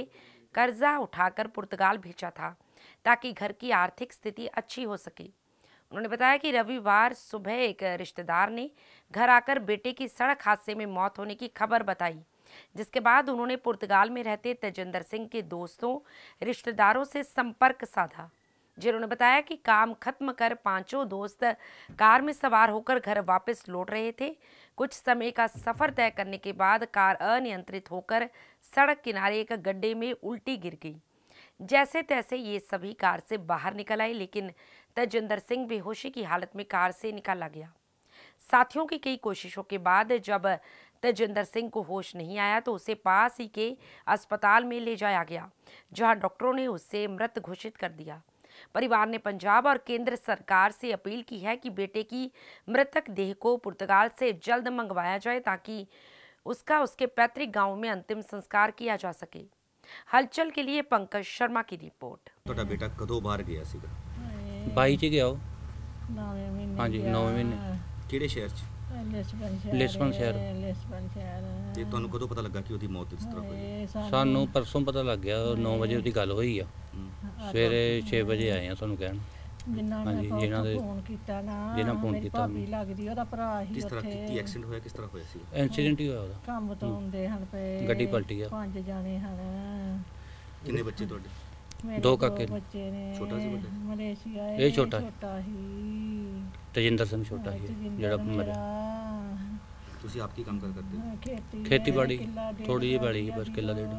कर्जा उठाकर पुर्तगाल भेजा था ताकि घर की आर्थिक स्थिति अच्छी हो सके। उन्होंने बताया कि रविवार सुबह एक रिश्तेदार ने घर आकर बेटे की सड़क हादसे में मौत होने की खबर बताई, जिसके बाद उन्होंने पुर्तगाल में रहते तेजिंदर सिंह के दोस्तों रिश्तेदारों से संपर्क साधा, जिन्होंने बताया कि काम खत्म कर पांचों दोस्त कार में सवार होकर घर वापस लौट रहे थे। कुछ समय का सफर तय करने के बाद कार अनियंत्रित होकर सड़क किनारे एक गड्ढे में उल्टी गिर गई। जैसे तैसे ये सभी कार से बाहर निकल आए, लेकिन तेजिंदर सिंह बेहोशी की हालत में कार से निकाला गया। साथियों की कई कोशिशों के बाद जब तेजिंदर सिंह को होश नहीं आया तो उसे पास ही के अस्पताल में ले जाया गया, जहां डॉक्टरों ने उसे मृत घोषित कर दिया। परिवार ने पंजाब और केंद्र सरकार से अपील की है कि बेटे की मृतक देह को पुर्तगाल से जल्द मंगवाया जाए ताकि उसका उसके पैतृक गांव में अंतिम संस्कार किया जा सके। हलचल के लिए पंकज शर्मा की रिपोर्ट। ਤੁਹਾਡਾ ਬੇਟਾ ਕਦੋਂ ਬਾਹਰ ਗਿਆ ਸੀਗਾ? ਬਾਈ ਚ ਗਿਆ ਉਹ। ਨੌਵੇਂ ਮਹੀਨੇ ਹਾਂਜੀ ਨੌਵੇਂ ਮਹੀਨੇ। ਕਿਹੜੇ ਸ਼ਹਿਰ 'ਚ? ਲਿਸਬਨ ਸ਼ਹਿਰ। ਲਿਸਬਨ ਸ਼ਹਿਰ। ਲਿਸਬਨ ਸ਼ਹਿਰ। ਤੇ ਤੁਹਾਨੂੰ ਕਦੋਂ ਪਤਾ ਲੱਗਾ ਕਿ ਉਹਦੀ ਮੌਤ ਇਸ ਤਰ੍ਹਾਂ ਹੋਈ? ਸਾਨੂੰ ਪਰਸੋਂ ਪਤਾ ਲੱਗ ਗਿਆ, ਨੌ ਵਜੇ ਉਹਦੀ ਗੱਲ ਹੋਈ ਆ। ਸਵੇਰੇ ਛੇ ਵਜੇ ਆਏ ਆ ਤੁਹਾਨੂੰ ਕਹਿਣ। ਜਿਨ੍ਹਾਂ ਨੇ ਫੋਨ ਕੀਤਾ ਨਾ, ਜਿਨ੍ਹਾਂ ਫੋਨ ਕੀਤਾ ਭਾਬੀ ਲੱਗਦੀ ਉਹਦਾ ਭਰਾ ਹੀ ਕਿਸ ਤਰ੍ਹਾਂ ਉੱਥੇ। ਕੀ ਐਕਸੀਡੈਂਟ ਹੋਇਆ? ਕਿਸ ਤਰ੍ਹਾਂ ਹੋਇਆ ਸੀ? ਐਕਸੀਡੈਂਟ ਹੀ ਹੋਇਆ ਉਹਦਾ। ਕੰਮ ਤੋਂ ਆਉਂਦੇ ਹਨ ਪਏ। ਗੱਡੀ ਪਲਟੀ ਆ। ਪੰਜ ਜਾਣੇ ਹਨ। ਕਿੰਨੇ ਬੱਚੇ ਤੁਹਾਡੇ? ਦੋ ਕਾਕੇ ਨੇ। ਬੱਚੇ ਨੇ। ਛੋਟਾ ਸੀ ਵੱਡਾ? ਮਲੇਸ਼ੀਆ ਇਹ ਛੋਟਾ ਛੋਟਾ ਹੀ। ਤੇਜਿੰਦਰ ਸਿੰਘ ਛੋਟਾ ਸੀ ਜਿਹੜਾ ਮਰਿਆ। ਤੁਸੀਂ ਆਪ ਕੀ ਕੰਮ ਕਰ ਕਰਦੇ ਹੋ? ਖੇਤੀ ਖੇਤੀਬਾੜੀ ਥੋੜੀ ਜਿਹੀ ਬਾੜੀ ਹੈ, ਬਸ ਕਿੱਲਾ ਡੇਢ।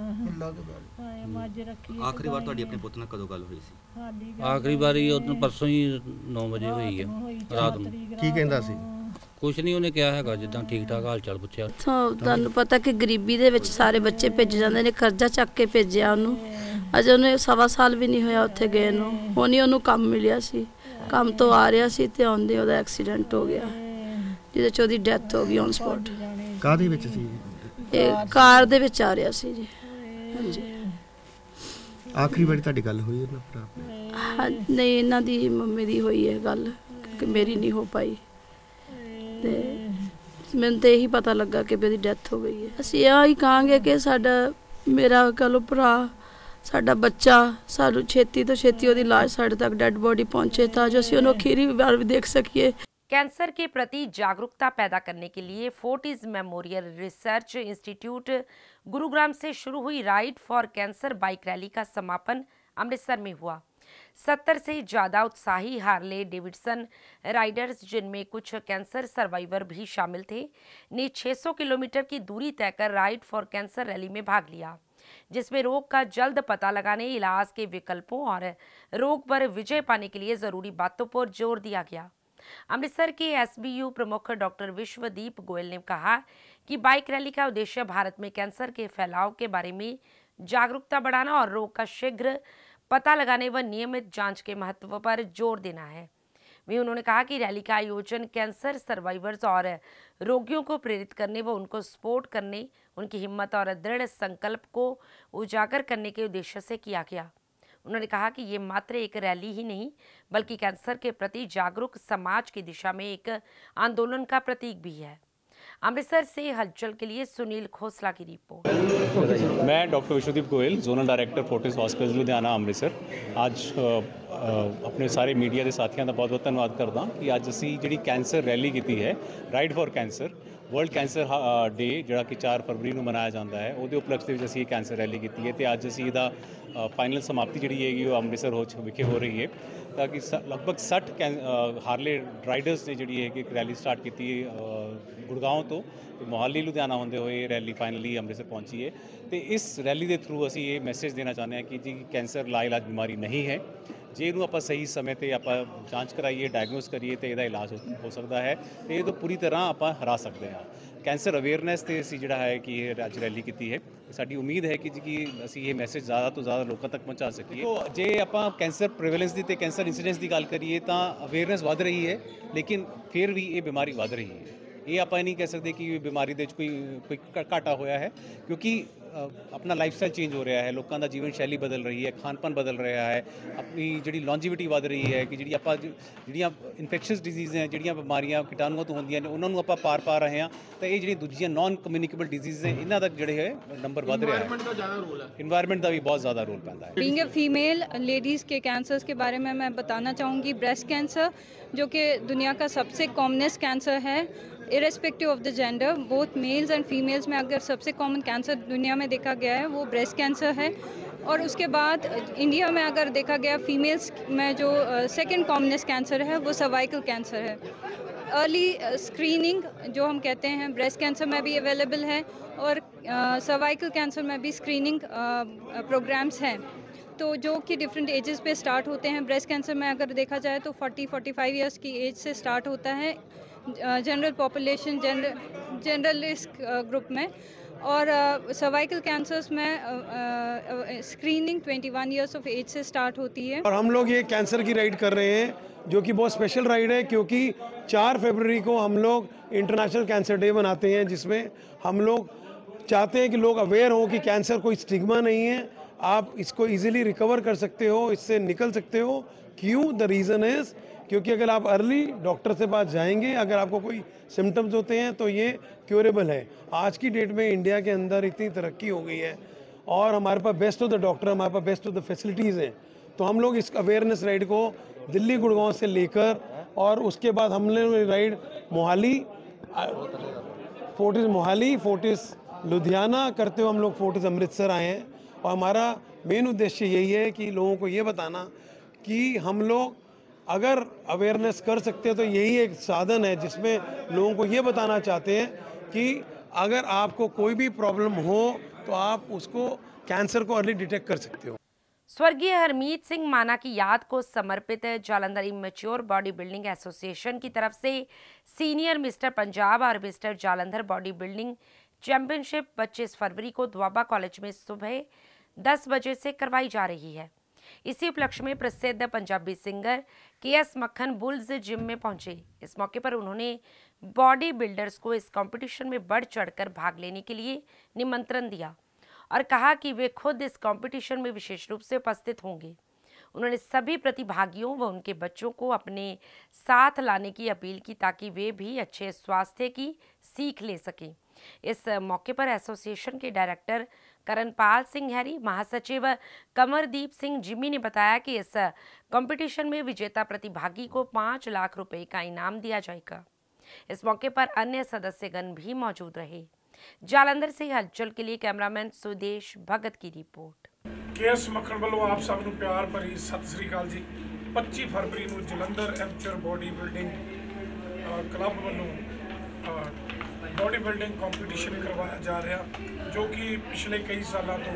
ਆਖਰੀ ਵਾਰ ਤੁਹਾਡੀ ਆਪਣੇ ਪੁੱਤ ਨਾਲ ਕਦੋਂ ਗੱਲ ਹੋਈ ਸੀ? ਆਖਰੀ ਵਾਰੀ ਉਹਨੂੰ ਪਰਸੋਂ ਹੀ ਨੌ ਵਜੇ ਹੋਈ ਆ ਰਾਤ ਨੂੰ। ਕੀ ਕਹਿੰਦਾ ਸੀ? ਕੁਛ ਨਹੀਂ, ਉਹਨੇ ਕਿਹਾ ਹੈਗਾ ਜਿੱਦਾਂ ਠੀਕ ਠਾਕ ਹਾਲ ਚਾਲ ਪੁੱਛਿਆ। ਤੁਹਾਨੂੰ ਪਤਾ ਕਿ ਗਰੀਬੀ ਦੇ ਵਿੱਚ ਸਾਰੇ ਬੱਚੇ ਭੇਜ ਜਾਂਦੇ ਨੇ, ਕਰਜ਼ਾ ਚੱਕ ਕੇ ਭੇਜਿਆ ਉਹਨੂੰ। ਅਜੇ ਉਹਨੇ ਸਵਾ ਸਾਲ ਵੀ ਨਹੀਂ ਹੋਇਆ ਉੱਥੇ ਗਏ ਨੂੰ। ਹੁਣ ਹੀ ਉਹਨੂੰ ਕੰਮ ਮਿਲਿਆ ਸੀ, ਕੰਮ ਤੋਂ ਆ ਰਿਹਾ ਸੀ ਤੇ ਆਉਂਦੇ ਉਹਦਾ ਐਕਸੀਡੈਂਟ ਹੋ ਗਿਆ, ਜਿਹਦੇ ਚ ਉਹਦੀ ਡੈਥ ਹੋ ਗਈ ਔਨ ਸਪੌਟ। ਕਾਹਦੇ ਵਿੱਚ ਸੀ? ਇਹ ਕਾਰ ਦੇ ਵਿੱਚ ਆ ਰਿਹਾ ਸੀ ਜੀ। ਹਾਂਜੀ। ਆਖਰੀ ਵਾਰੀ ਤੁਹਾਡੀ ਗੱਲ ਹੋਈ ਉਹਨਾਂ ਭਰਾ? ਹਾਂ ਨਹੀਂ, ਇਹਨਾਂ ਦੀ ਮੰਮੀ ਦੀ ਹੋਈ ਹੈ ਗੱਲ, ਕਿ ਮੇਰੀ ਨਹੀਂ ਹੋ ਪਾਈ। ਤੇ ਮੈਨੂੰ ਤਾਂ ਇਹੀ ਪਤਾ ਲੱਗਾ ਕਿ ਉਹਦੀ ਡੈਥ ਹੋ ਗਈ ਹੈ। ਅਸੀਂ ਇਹ ਹੀ ਕਹਾਂਗੇ ਕਿ ਸਾਡਾ ਮੇਰਾ ਕਹੋ ਭਰਾ, ਸਾਡਾ ਬੱਚਾ, ਸਾਨੂੰ ਛੇਤੀ ਤੋਂ ਛੇਤੀ ਉਹਦੀ ਲਾਸ਼ ਸਾਡੇ ਤੱਕ ਡੈਡ बॉडी पहुंचे ਤਾਂ ਜੋ ਅਸੀਂ ਉਹਨੂੰ आखिरी बार भी देख सकिए। कैंसर के प्रति जागरूकता पैदा करने के लिए Fortis memorial research institute Gurugram से शुरू हुई ride for cancer bike rally का समापन अमृतसर में हुआ। सत्तर से ज़्यादा उत्साही हार्ले डेविडसन राइडर्स, जिनमें कुछ कैंसर सर्वाइवर भी शामिल थे, ने छह सौ किलोमीटर की दूरी तय कर राइड फॉर कैंसर रैली में भाग लिया, जिसमें रोग का जल्द पता लगाने, इलाज के विकल्पों और रोग पर विजय पाने के लिए ज़रूरी बातों पर जोर दिया गया। अमृतसर के एसबीयू प्रमुख डॉक्टर विश्वदीप गोयल ने कहा कि बाइक रैली का उद्देश्य भारत में कैंसर के फैलाव के बारे में जागरूकता बढ़ाना और रोग का शीघ्र पता लगाने व नियमित जांच के महत्व पर जोर देना है। वहीं उन्होंने कहा कि रैली का आयोजन कैंसर सर्वाइवर्स और रोगियों को प्रेरित करने व उनको सपोर्ट करने, उनकी हिम्मत और दृढ़ संकल्प को उजागर करने के उद्देश्य से किया गया। उन्होंने कहा कि ये मात्र एक रैली ही नहीं, बल्कि कैंसर के प्रति जागरूक समाज की दिशा में एक आंदोलन का प्रतीक भी है। अमृतसर से हलचल के लिए सुनील खोसला की रिपोर्ट। मैं doctor Vishwadeep Goyal, zonal director Fortis hospital Ludhiana Amritsar. ਅੱਜ ਆਪਣੇ ਸਾਰੇ ਮੀਡੀਆ ਦੇ ਸਾਥੀਆਂ ਦਾ ਬਹੁਤ ਬਹੁਤ ਧੰਨਵਾਦ ਕਰਦਾ ਕਿ ਅੱਜ ਅਸੀਂ ਜਿਹੜੀ ਕੈਂਸਰ ਰੈਲੀ ਕੀਤੀ ਹੈ, ride for cancer, world cancer day ਜਿਹੜਾ ਕਿ ਚਾਰ ਫਰਵਰੀ ਨੂੰ ਮਨਾਇਆ ਜਾਂਦਾ ਹੈ, ਉਹਦੇ ਉਪਲਕਸ਼ ਦੇ ਵਿੱਚ ਅਸੀਂ ਇਹ ਕੈਂਸਰ ਰੈਲੀ ਕੀਤੀ ਹੈ। ਤੇ ਅੱਜ ਅਸੀਂ ਇਹਦਾ ਫਾਈਨਲ ਸਮਾਪਤੀ ਜਿਹੜੀ ਹੈਗੀ ਉਹ ਅੰਮ੍ਰਿਤਸਰ ਹੋ ਵਿਖੇ ਹੋ ਰਹੀ ਹੈ, ਤਾਂ ਕਿ ਲਗਭਗ ਸੱਠ ਹਾਰਲੇ ਰਾਈਡਰਸ ਨੇ ਜਿਹੜੀ ਹੈ ਕਿ ਇੱਕ ਰੈਲੀ ਸਟਾਰਟ ਕੀਤੀ ਗੁੜਗਾਉਂ ਤੋਂ ਤੇ ਮੋਹਾਲੀ ਲੁਧਿਆਣਾ ਹੁੰਦੇ ਹੋਏ ਰੈਲੀ ਫਾਈਨਲੀ ਅੰਮ੍ਰਿਤਸਰ ਪਹੁੰਚੀ ਹੈ। ਤੇ ਇਸ ਰੈਲੀ ਦੇ ਥਰੂ ਅਸੀਂ ਇਹ ਮੈਸੇਜ ਦੇਣਾ ਚਾਹੁੰਦੇ ਹਾਂ ਕਿ ਜੀ ਕੈਂਸਰ ਲਾਇਲਾਜ ਬਿਮਾਰੀ ਨਹੀਂ ਹੈ। ਜੇ ਇਹਨੂੰ ਆਪਾਂ ਸਹੀ ਸਮੇਂ ਤੇ ਆਪਾਂ ਜਾਂਚ ਕਰਾਈਏ, ਡਾਇਗਨੋਸ ਕਰੀਏ ਤੇ ਇਹਦਾ ਇਲਾਜ ਹੋ ਸਕਦਾ ਹੈ ਤੇ ਇਹ ਤੋਂ ਪੂਰੀ ਤਰ੍ਹਾਂ ਆਪਾਂ ਹਰਾ ਸਕਦੇ ਹਾਂ। ਕੈਂਸਰ ਅਵੇਅਰਨੈਸ ਤੇ ਅਸੀਂ ਜਿਹੜਾ ਹੈ ਕਿ ਇਹ ਅੱਜ ਰੈਲੀ ਕੀਤੀ ਹੈ। ਸਾਡੀ ਉਮੀਦ ਹੈ ਕਿ ਜੀ ਕਿ ਅਸੀਂ ਇਹ ਮੈਸੇਜ ਜ਼ਿਆਦਾ ਤੋਂ ਜ਼ਿਆਦਾ ਲੋਕਾਂ ਤੱਕ ਪਹੁੰਚਾ ਸਕੀਏ। ਜੇ ਆਪਾਂ ਕੈਂਸਰ ਪ੍ਰੀਵੈਲੈਂਸ ਦੀ ਤੇ ਕੈਂਸਰ ਇਨਸੀਡੈਂਸ ਦੀ ਗੱਲ ਕਰੀਏ ਤਾਂ ਅਵੇਅਰਨੈਸ ਵੱਧ ਰਹੀ ਹੈ, ਲੇਕਿਨ ਫਿਰ ਵੀ ਇਹ ਬਿਮਾਰੀ ਵੱਧ ਰਹੀ ਹੈ। ये आप नहीं कह सकते कि बीमारी ਦੇ कोई कोई घाटा होया है, क्योंकि अपना लाइफ स्टाइल चेंज हो रहा है, लोगों का जीवन शैली बदल रही है, खानपान बदल रहा है, अपनी जी लॉन्जिविटी वध रही है कि जी आप ਜਿਹੜੀਆਂ ਇਨਫੈਕਸ਼ੀਅਸ ਡਿਜ਼ੀਜ਼ ਹੈ, ਜਿਹੜੀਆਂ ਬਿਮਾਰੀਆਂ ਕੀਟਾਣੂਆਂ ਤੋਂ ਹੁੰਦੀਆਂ ਨੇ ਉਹਨਾਂ ਨੂੰ ਆਪਾਂ ਪਾਰ ਪਾ ਰਹੇ ਹਾਂ। ਤਾਂ ਇਹ ਜਿਹੜੀ ਦੂਜੀਆਂ ਨਾਨ ਕਮਿਊਨੀਕੇਬਲ ਡਿਜ਼ੀਜ਼ ਨੇ ਇਹਨਾਂ ਦਾ ਜਿਹੜੇ ਹੈ ਨੰਬਰ ਵਧ ਰਿਹਾ ਹੈ। ਇਨਵਾਇਰਨਮੈਂਟ ਦਾ ਜ਼ਿਆਦਾ ਰੋਲ ਹੈ, ਇਨਵਾਇਰਨਮੈਂਟ ਦਾ ਵੀ ਬਹੁਤ ਜ਼ਿਆਦਾ ਰੋਲ ਪੈਂਦਾ है। बीइंग ए फीमेल लेडीज़ के कैंसर्स के बारे में मैं बताना चाहूँगी। ब्रेस्ट कैंसर जो कि दुनिया का सबसे कॉमनेस्ट कैंसर है, irrespective of the gender, both males and females में अगर सबसे कॉमन कैंसर दुनिया में देखा गया है वो ब्रेस्ट कैंसर है। और उसके बाद इंडिया में अगर देखा गया फीमेल्स में जो सेकंड कॉमनेस्ट कैंसर है वो सर्वाइकल कैंसर है। अर्ली स्क्रीनिंग जो हम कहते हैं ब्रेस्ट कैंसर में भी अवेलेबल है और सर्वाइकल कैंसर में भी स्क्रीनिंग प्रोग्राम्स हैं, तो जो कि डिफरेंट एजेस पे स्टार्ट होते हैं। ब्रेस्ट कैंसर में अगर देखा जाए तो फोर्टी फोर्टी फाइव ईयर्स की एज से स्टार्ट होता है general population general general risk group में, और सर्वाइकल कैंसर्स में screening twenty one years of age से स्टार्ट होती है। और हम लोग ये कैंसर की राइड कर रहे हैं जो कि बहुत स्पेशल राइड है, क्योंकि चार फरवरी को हम लोग इंटरनेशनल कैंसर डे मनाते हैं, जिसमें हम लोग चाहते हैं कि लोग अवेयर हों कि कैंसर कोई स्टिग्मा नहीं है, आप इसको इजीली रिकवर कर सकते हो, इससे निकल सकते हो। क्यों? द रीज़न इज़ क्योंकि अगर आप अर्ली डॉक्टर से पास जाएंगे, अगर आपको कोई सिम्टम्स होते हैं तो ये क्योरेबल है। आज की डेट में इंडिया के अंदर इतनी तरक्की हो गई है और हमारे पास बेस्ट ऑफ द डॉक्टर, हमारे पास बेस्ट ऑफ द फैसिलिटीज़ हैं, तो हम लोग इस अवेयरनेस राइड को दिल्ली गुड़गांव से लेकर और उसके बाद हमने ride Mohali Fortis Mohali Fortis Ludhiana करते हुए हम लोग फोर्टिस अमृतसर आए हैं। और हमारा मेन उद्देश्य यही है कि लोगों को ये बताना कि हम लोग अगर अवेयरनेस कर सकते हैं तो यही एक साधन है जिसमें लोगों को ये बताना चाहते हैं कि अगर आपको कोई भी प्रॉब्लम हो तो आप उसको कैंसर को अर्ली डिटेक्ट कर सकते हो। स्वर्गीय हरमीत सिंह माना की याद को समर्पित Jalandhar immature body building association की तरफ से सीनियर मिस्टर पंजाब और mister Jalandhar body building championship पच्चीस फरवरी को द्वाबा कॉलेज में सुबह दस बजे से करवाई जा रही है। इसी उपलक्ष्य में प्रसिद्ध Punjabi singer K S Makhan bulls gym में पहुंचे। इस मौके पर उन्होंने बॉडी बिल्डर्स को इस कंपटीशन में बढ़ चढ़कर भाग लेने के लिए निमंत्रण दिया और कहा कि वे खुद इस कंपटीशन में विशेष रूप से उपस्थित होंगे। उन्होंने सभी प्रतिभागियों व उनके बच्चों को अपने साथ लाने की अपील की ताकि वे भी अच्छे स्वास्थ्य की सीख ले सकें। इस मौके पर एसोसिएशन के डायरेक्टर करणपाल सिंह हैरी, महासचिव कमरदीप सिंह जिमी ने बताया कि इस कंपटीशन में विजेता प्रतिभागी को पाँच लाख रुपए का इनाम दिया जाएगा। इस मौके पर अन्य सदस्यगण भी मौजूद रहे। जालंधर से हलचल के लिए कैमरामैन सुदेश भगत की रिपोर्ट। केएस मक्खन वालों आप सब नूं प्यार भरी सत श्री अकाल जी। पच्चीस फरवरी नूं Jalandhar amateur body building club वालों बॉडी बिल्डिंग कंपटीशन करवाया जा रहा, जो कि पिछले कई सालों तो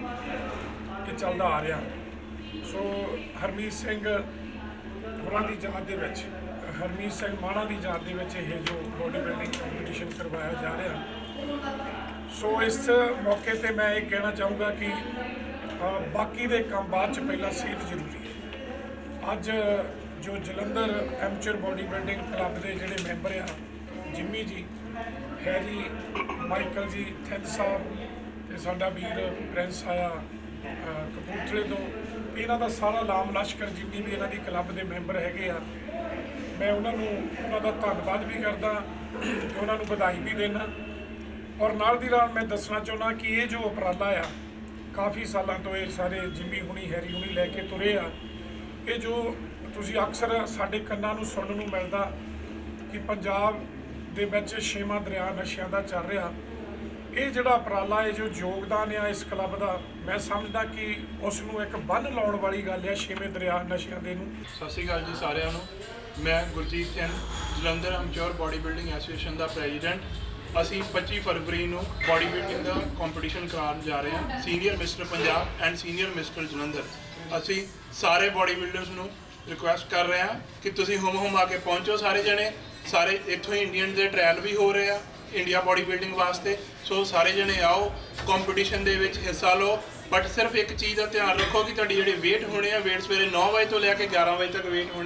ये चलता आ रहा। सो हरमीत सिंह होरां दी याद दे विच हरमीत सिंह माणा दी याद दे विच ये जो बॉडी बिल्डिंग कंपटीशन करवाया जा रहा। सो इस मौके पे मैं ये कहना चाहूँगा कि आ, बाकी दे काम बाद च पहला सेहत जरूरी है। अज जो Jalandhar amateur body building club के जोड़े मैंबर आ, Jimmy ji, Harry, Michael ji, Thind साहब ते साडा वीर प्रिंस आया कपूरथले तो, इन्हां दा सारा लाम लश्कर जिन्नी भी इन्हां दी क्लब के मैंबर हैगे आ, मैं उन्होंने उन्हां दा धन्नवाद भी करदा ते उन्हां नूं बधाई भी देना। और नाल दी नाल मैं दसना चाहुंदा कि ये जो उपराला आ काफ़ी सालों तो ये सारे जिमी हुणी हैरी हुणी लैके तुरे आ, ये जो तुसीं अक्सर साडे कन्नां नूं सुणन नूं मिलदा कि पंजाब दे विच छेवां दरिया नशियां दा चल रहा, ये जिहड़ा उपराला है जो योगदान आ इस क्लब का, मैं समझदा कि उस नूं एक बंन लाउण वाली गल है छेवें दरिया नशियां दे नूं। सत श्री अकाल जी सारिआं नूं, मैं Gurjeet Singh Jalandhar amateur body building association का प्रेजिडेंट। ਅਸੀਂ पच्चीस फरवरी ਨੂੰ बॉडी बिल्डिंग ਦਾ ਕੰਪੀਟੀਸ਼ਨ ਕਰਾਉਣ ਜਾ ਰਹੇ ਹਾਂ, senior mister Punjab and senior mister Jalandhar. ਅਸੀਂ ਸਾਰੇ ਬॉडी ਬਿਲਡਰਸ ਨੂੰ ਰਿਕੁਐਸਟ ਕਰ ਰਹੇ ਹਾਂ ਕਿ ਤੁਸੀਂ ਹੁਮ ਹੁਮ ਆ ਕੇ ਪਹੁੰਚੋ ਸਾਰੇ ਜਣੇ। ਸਾਰੇ ਇੱਥੋਂ ਹੀ ਇੰਡੀਅਨ ਦੇ ਟ੍ਰਾਇਲ ਵੀ ਹੋ ਰਹੇ ਆ ਇੰਡੀਆ ਬॉडी ਬਿਲਡਿੰਗ ਵਾਸਤੇ, ਸੋ ਸਾਰੇ ਜਣੇ ਆਓ ਕੰਪੀਟੀਸ਼ਨ ਦੇ ਵਿੱਚ ਹਿੱਸਾ ਲਓ। ਬਟ ਸਿਰਫ ਇੱਕ ਚੀਜ਼ ਦਾ ਧਿਆਨ ਰੱਖੋ ਕਿ ਤੁਹਾਡੀ ਜਿਹੜੇ ਵੇਟ ਹੋਣੇ ਆ, ਵੇਟ ਸਵੇਰੇ नौ ਵਜੇ ਤੋਂ ਲੈ ਕੇ ग्यारह ਵਜੇ ਤੱਕ ਵੇਟ ਹੋਣੇ,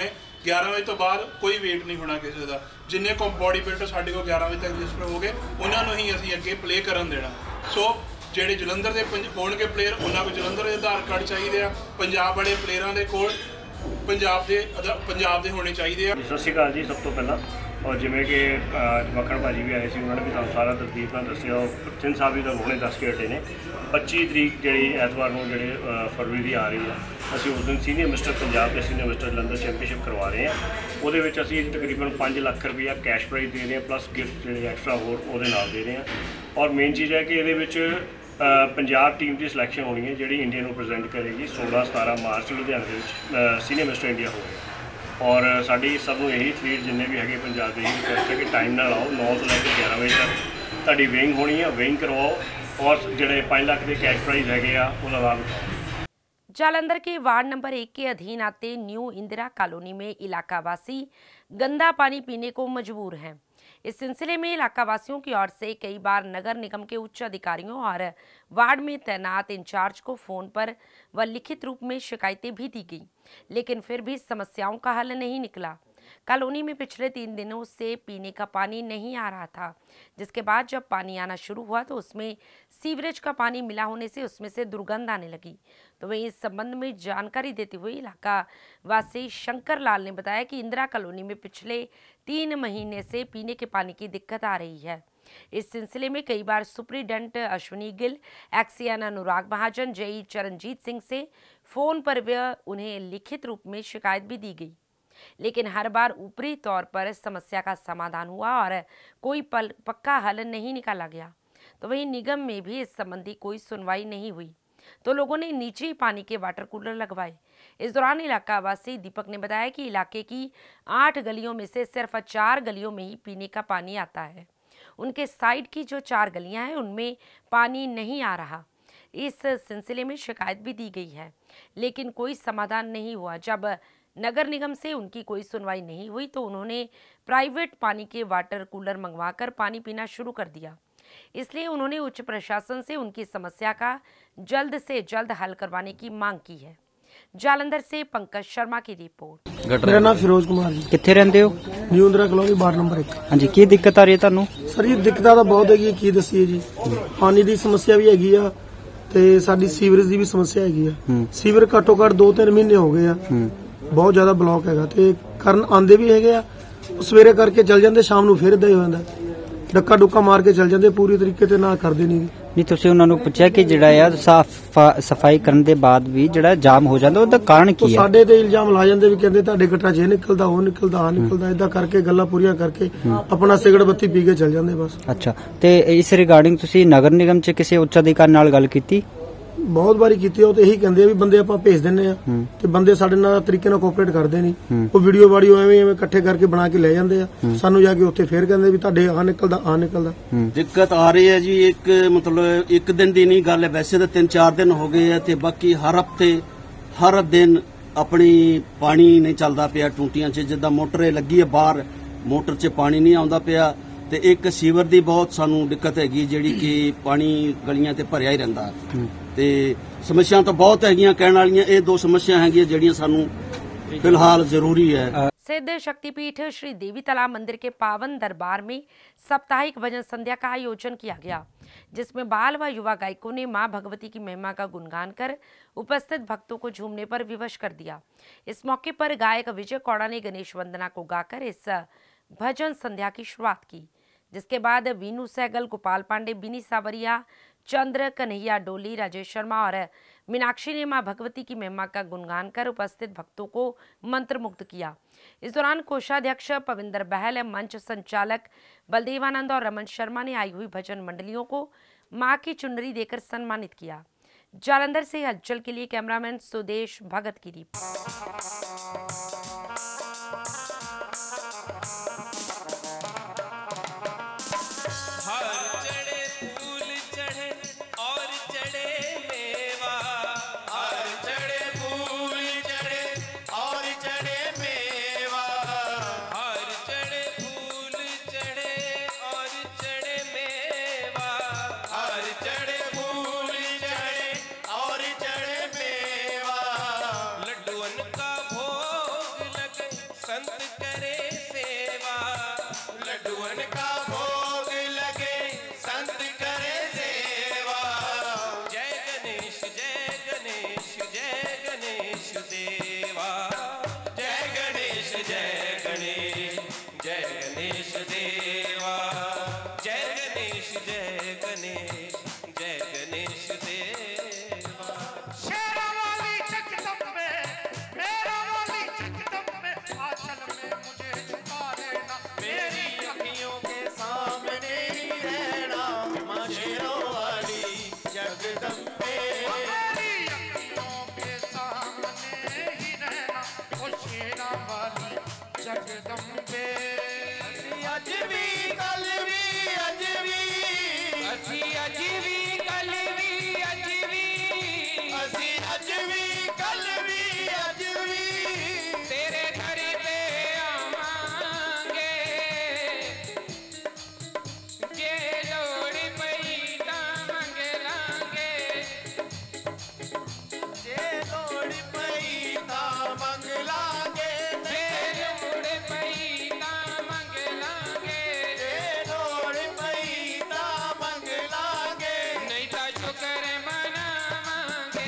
ग्यारह बजे तो बाद कोई वेट नहीं होना किसी का। जिन्ने को बॉडी बिल्डर साढ़े को ग्यारह बजे तक रजिस्टर हो गए उन्होंने ही असीं अगे प्ले करन देना। सो ਜਿਹੜੇ ਜਲੰਧਰ ਦੇ ਹੋਣਗੇ ਪਲੇਅਰ ਉਹਨਾਂ ਕੋਲ ਜਲੰਧਰ ਦੇ ਆਧਾਰ ਕਾਰਡ ਚਾਹੀਦੇ ਆ, ਪੰਜਾਬ ਵਾਲੇ ਪਲੇਅਰਾਂ ਦੇ ਕੋਲ ਪੰਜਾਬ ਦੇ ਪੰਜਾਬ ਦੇ ਹੋਣੇ ਚਾਹੀਦੇ ਆ। ਸਤਿ ਸ਼੍ਰੀ ਅਕਾਲ ਜੀ। ਸਭ ਤੋਂ ਪਹਿਲਾਂ ਔਰ ਜਿਵੇਂ ਕਿ ਮੱਖਣ ਭਾਜੀ ਵੀ ਆਏ ਸੀ ਉਹਨਾਂ ਨੇ ਵੀ ਤੁਹਾਨੂੰ ਸਾਰਾ ਤਰਤੀਬ ਨਾਲ ਦੱਸਿਆ। ਸਿੰਘ ਸਾਹਿਬ ਵੀ ਤਾਂ ਹੁਣੇ ਦੱਸ ਕੇ ਹਟੇ ਨੇ। ਪੱਚੀ ਤਰੀਕ ਜਿਹੜੀ ਐਤਵਾਰ ਨੂੰ ਜਿਹੜੇ ਫਰਵਰੀ ਦੀ ਆ ਰਹੀ ਆ, ਅਸੀਂ ਉਸ ਦਿਨ ਸੀਨੀਅਰ ਮਿਸਟਰ ਪੰਜਾਬ ਤੇ ਸੀਨੀਅਰ ਮਿਸਟਰ ਜਲੰਧਰ ਚੈਂਪੀਅਨਸ਼ਿਪ ਕਰਵਾ ਰਹੇ ਹਾਂ। ਉਹਦੇ ਵਿੱਚ ਅਸੀਂ ਤਕਰੀਬਨ ਪੰਜ ਲੱਖ ਰੁਪਈਆ ਕੈਸ਼ ਪ੍ਰਾਈਜ਼ ਦੇ ਰਹੇ ਹਾਂ, ਪਲੱਸ ਗਿਫਟ ਜਿਹੜੇ ਐਕਸਟਰਾ ਹੋਰ ਉਹਦੇ ਨਾਲ ਦੇ ਰਹੇ ਹਾਂ। ਔਰ ਮੇਨ ਚੀਜ਼ ਹੈ ਕਿ ਇਹਦੇ ਵਿੱਚ ਪੰਜਾਬ ਟੀਮ ਦੀ ਸਿਲੈਕਸ਼ਨ ਹੋਣੀ ਹੈ ਜਿਹੜੀ ਇੰਡੀਆ ਨੂੰ ਪ੍ਰੈਜ਼ੈਂਟ ਕਰੇਗੀ सोलह सतारह ਮਾਰਚ ਲੁਧਿਆਣੇ ਦੇ ਵਿੱਚ ਸੀਨੀਅਰ ਮਿਸਟਰ ਇੰਡੀਆ ਹੋਵੇਗਾ। ਔਰ ਸਾਡੀ ਸਭ ਨੂੰ ਇਹੀ ਫੀਡ ਜਿੰਨੇ ਵੀ ਹੈਗੇ ਪੰਜਾਬ ਦੇ ਇਹੀ ਰਿਕੁਐਸਟ ਹੈ ਕਿ ਟਾਈਮ ਨਾਲ ਆਓ। ਨੌ ਤੋਂ ਲੈ ਕੇ ਗਿਆਰਾਂ ਵਜੇ ਤੱਕ ਤੁਹਾਡੀ ਵੇਇੰਗ ਹੋਣੀ ਹੈ, ਵੇਇੰਗ ਕਰਵਾਓ और ਜਿਹੜੇ पाँच लाख के कैश प्राइज है ਉਹਦਾ ਲਾਭ उठाओ। जालंधर के वार्ड नंबर एक के अधीन आते न्यू इंदिरा कॉलोनी में इलाकावासी गंदा पानी पीने को मजबूर हैं। इस सिलसिले में इलाकावासियों की ओर से कई बार नगर निगम के उच्च अधिकारियों और वार्ड में तैनात इंचार्ज को फोन पर व लिखित रूप में शिकायतें भी दी गई, लेकिन फिर भी समस्याओं का हल नहीं निकला। कॉलोनी में पिछले तीन दिनों से पीने का पानी नहीं आ रहा था, जिसके बाद जब पानी आना शुरू हुआ तो उसमें सीवरेज का पानी मिला होने से उसमें से दुर्गंध आने लगी। तो वहीं इस संबंध में जानकारी देते हुए इलाका वासी शंकर लाल ने बताया कि इंदिरा कॉलोनी में पिछले तीन महीने से पीने के पानी की दिक्कत आ रही है। इस सिलसिले में कई बार superintendent Ashwini Gill, XEN Anurag Mahajan, JE Charanjit Singh से फोन पर व उन्हें लिखित रूप में शिकायत भी दी गई, लेकिन हर बार ऊपरी तौर पर समस्या का समाधान हुआ और कोई पल पक्का हल नहीं निकाला गया। तो वहीं निगम में भी इस संबंधी कोई सुनवाई नहीं हुई, तो लोगों ने नीचे ही पानी के वाटर कूलर लगवाए। इस दौरान इलाकावासी दीपक ने बताया कि इलाके की आठ गलियों में से सिर्फ चार गलियों में ही पीने का पानी आता है। उनके साइड की जो चार गलियां हैं उनमें पानी नहीं आ रहा। इस सिलसिले में शिकायत भी दी गई है, लेकिन कोई समाधान नहीं हुआ। जब नगर निगम से उनकी कोई सुनवाई नहीं हुई तो उन्होंने प्राइवेट पानी के वाटर कूलर मंगवाकर पानी पीना शुरू कर दिया। इसलिए उन्होंने उच्च प्रशासन से उनकी समस्या का जल्द से जल्द हल करवाने की मांग की है। जालंधर से पंकज शर्मा की रिपोर्ट। मेरा नाम फिरोज कुमार जी। कित्थे रहंदे हो? New Indira colony ward number one. हाँ जी, की दिक्कत आ रही है ਤੁਹਾਨੂੰ? सर ये दिक्कतां ਤਾਂ ਬਹੁਤ ਹੈਗੀ, ਕੀ ਦਸੀਏ ਜੀ। ਪਾਣੀ ਦੀ ਸਮੱਸਿਆ ਵੀ ਹੈਗੀ ਆ ਤੇ ਸਾਡੀ ਸੀਵਰੇਜ ਦੀ ਵੀ ਸਮੱਸਿਆ ਹੈਗੀ ਆ। ਸੀਵਰ ਘੱਟੋ ਘੱਟ ਦੋ ਤਿੰਨ ਮਹੀਨੇ ਹੋ ਗਏ ਆ, ਬਹੁਤ ਜ਼ਿਆਦਾ ਬਲੌਕ ਹੈਗਾ ਤੇ ਕਰਨ ਆਂਦੇ ਵੀ ਹੈਗੇ ਆ। ਸਵੇਰੇ ਕਰਕੇ ਚੱਲ ਜਾਂਦੇ, ਸ਼ਾਮ ਨੂੰ ਫਿਰ ਇਦਾਂ ਹੀ ਹੋ ਜਾਂਦਾ, ਡੱਕਾ ਡੁੱਕਾ ਮਾਰ ਕੇ ਚੱਲ ਜਾਂਦੇ, ਪੂਰੀ ਤਰੀਕੇ ਤੇ ਨਾਲ ਕਰਦੇ ਨਹੀਂ। ਨਹੀਂ ਤੁਸੀਂ ਉਹਨਾਂ ਨੂੰ ਪੁੱਛਿਆ ਕਿ ਜਿਹੜਾ ਆ ਸਾਫ ਸਫਾਈ ਕਰਨ ਦੇ ਬਾਅਦ ਵੀ ਜਿਹੜਾ ਜਾਮ ਹੋ ਜਾਂਦਾ ਉਹਦਾ ਕਾਰਨ ਕੀ ਹੈ? ਸਾਡੇ ਤੇ ਇਲਜ਼ਾਮ ਲਾ ਜਾਂਦੇ ਵੀ ਕਹਿੰਦੇ ਤੁਹਾਡੇ ਗੱਟਾ ਜੇ ਨਿਕਲਦਾ ਉਹ ਨਿਕਲਦਾ ਆ ਨਿਕਲਦਾ, ਇਦਾਂ ਕਰਕੇ ਗੱਲਾਂ ਪੂਰੀਆਂ ਕਰਕੇ ਆਪਣਾ ਸਿਗਰਟ ਬੱਤੀ ਪੀ ਕੇ ਚੱਲ ਜਾਂਦੇ ਬਸ। ਅੱਛਾ, ਤੇ ਇਸ ਰਿਗਾਰਡਿੰਗ ਤੁਸੀਂ ਨਗਰ ਨਿਗਮ ਚ ਕਿਸੇ ਉੱਚ ਅਧਿਕਾਰੀ ਨਾਲ ਗੱਲ ਕੀਤੀ? ਬਹੁਤ ਵਾਰੀ ਕੀਤੀ। ਉਹ ਤੇ ਇਹੀ ਕਹਿੰਦੇ ਆ ਵੀ ਬੰਦੇ ਆਪਾਂ ਭੇਜ ਦਿੰਨੇ ਆ ਤੇ ਬੰਦੇ ਸਾਡੇ ਨਾਲ ਤਰੀਕੇ ਨਾਲ ਕੋਆਪਰੇਟ ਕਰਦੇ ਨਹੀਂ। ਉਹ ਵੀਡੀਓ ਵਾਡੀਓ ਐਵੇਂ ਐਵੇਂ ਇਕੱਠੇ ਕਰਕੇ ਬਣਾ ਕੇ ਲੈ ਜਾਂਦੇ ਆ, ਸਾਨੂੰ ਜਾ ਕੇ ਉੱਥੇ ਫੇਰ ਕਹਿੰਦੇ ਵੀ ਤੁਹਾਡੇ ਆ ਨਿਕਲਦਾ ਆ ਨਿਕਲਦਾ। ਦਿੱਕਤ ਆ ਰਹੀ ਹੈ ਜੀ। ਇੱਕ ਮਤਲਬ ਇੱਕ ਦਿਨ ਦੀ ਨਹੀਂ ਗੱਲ ਹੈ, ਵੈਸੇ ਤਾਂ ਤਿੰਨ ਚਾਰ ਦਿਨ ਹੋ ਗਏ ਆ ਤੇ ਬਾਕੀ ਹਰ ਹਫਤੇ ਹਰ ਦਿਨ ਆਪਣੀ ਪਾਣੀ ਨਹੀਂ ਚੱਲਦਾ ਪਿਆ ਟੂਟੀਆਂ 'ਚ। ਜਿੱਦਾਂ ਮੋਟਰ ਲੱਗੀ ਹੈ ਬਾਹਰ, ਮੋਟਰ 'ਚ ਪਾਣੀ ਨਹੀਂ ਆਉਂਦਾ ਪਿਆ ਤੇ ਇੱਕ ਸੀਵਰ ਦੀ ਬਹੁਤ ਸਾਨੂੰ ਦਿੱਕਤ ਹੈਗੀ ਜਿਹੜੀ ਕਿ ਪਾਣੀ ਗਲੀਆਂ ਤੇ ਭਰਿਆ ਹੀ ਰਹਿੰਦਾ ਤੇ ਸਮੱਸਿਆ ਤਾਂ ਬਹੁਤ ਹੈਗੀਆਂ ਕਹਿਣ ਵਾਲੀਆਂ। ਇਹ ਦੋ ਸਮੱਸਿਆ ਹੈਗੀਆਂ ਜਿਹੜੀਆਂ ਸਾਨੂੰ फिलहाल जरूरी है। सिद्ध शक्तिपीठ श्री देवी तालाब मंदिर के पावन दरबार में साप्ताहिक भजन संध्या का आयोजन किया गया, जिसमें बाल व युवा गायकों ने मां भगवती की महिमा का गुणगान कर उपस्थित भक्तों को झूमने पर विवश कर दिया। इस मौके पर गायक विजय कौड़ा ने गणेश वंदना को गाकर इस भजन संध्या की शुरुआत की, जिसके बाद वीनू सहगल, गोपाल पांडे, बिनी सावरिया, चंद्र कन्हैया डोली, राजेश शर्मा और मीनाक्षी ने मां भगवती की महिमा का गुणगान कर उपस्थित भक्तों को मंत्रमुग्ध किया। इस दौरान कोषाध्यक्ष पविंदर बहल, मंच संचालक बलदेवानंद और रमन शर्मा ने आई हुई भजन मंडलियों को मां की चुनरी देकर सम्मानित किया। जालंधर से हलचल के लिए कैमरामैन सुदेश भगत की रिपोर्ट। गणेश जय गणेश जय गणेश देवा। शेरा वाली जगदम्बे मेरा वाली जगदम्बे आंचल में मुझे छुपा देना, मेरी अखियों के सामने ही रहना माँ शेरों वाली जगदम्बे। मेरी अखियों के सामने ही रहना ओ शेरा वाली जगदम्बे। अज भी कल भी अज भी असी अज भी कल भी अज भी असी अज भी कल भी अज भी तेरे घर पे आवांगे, जे लोड़ पई तां मंग लांगे, जे लोड़ पई तां मंग लांगे, जे लोड़ पई तां मंग लांगे, जे लोड़ पई तां मंग लांगे, नहीं तां शुक्र मनावांगे।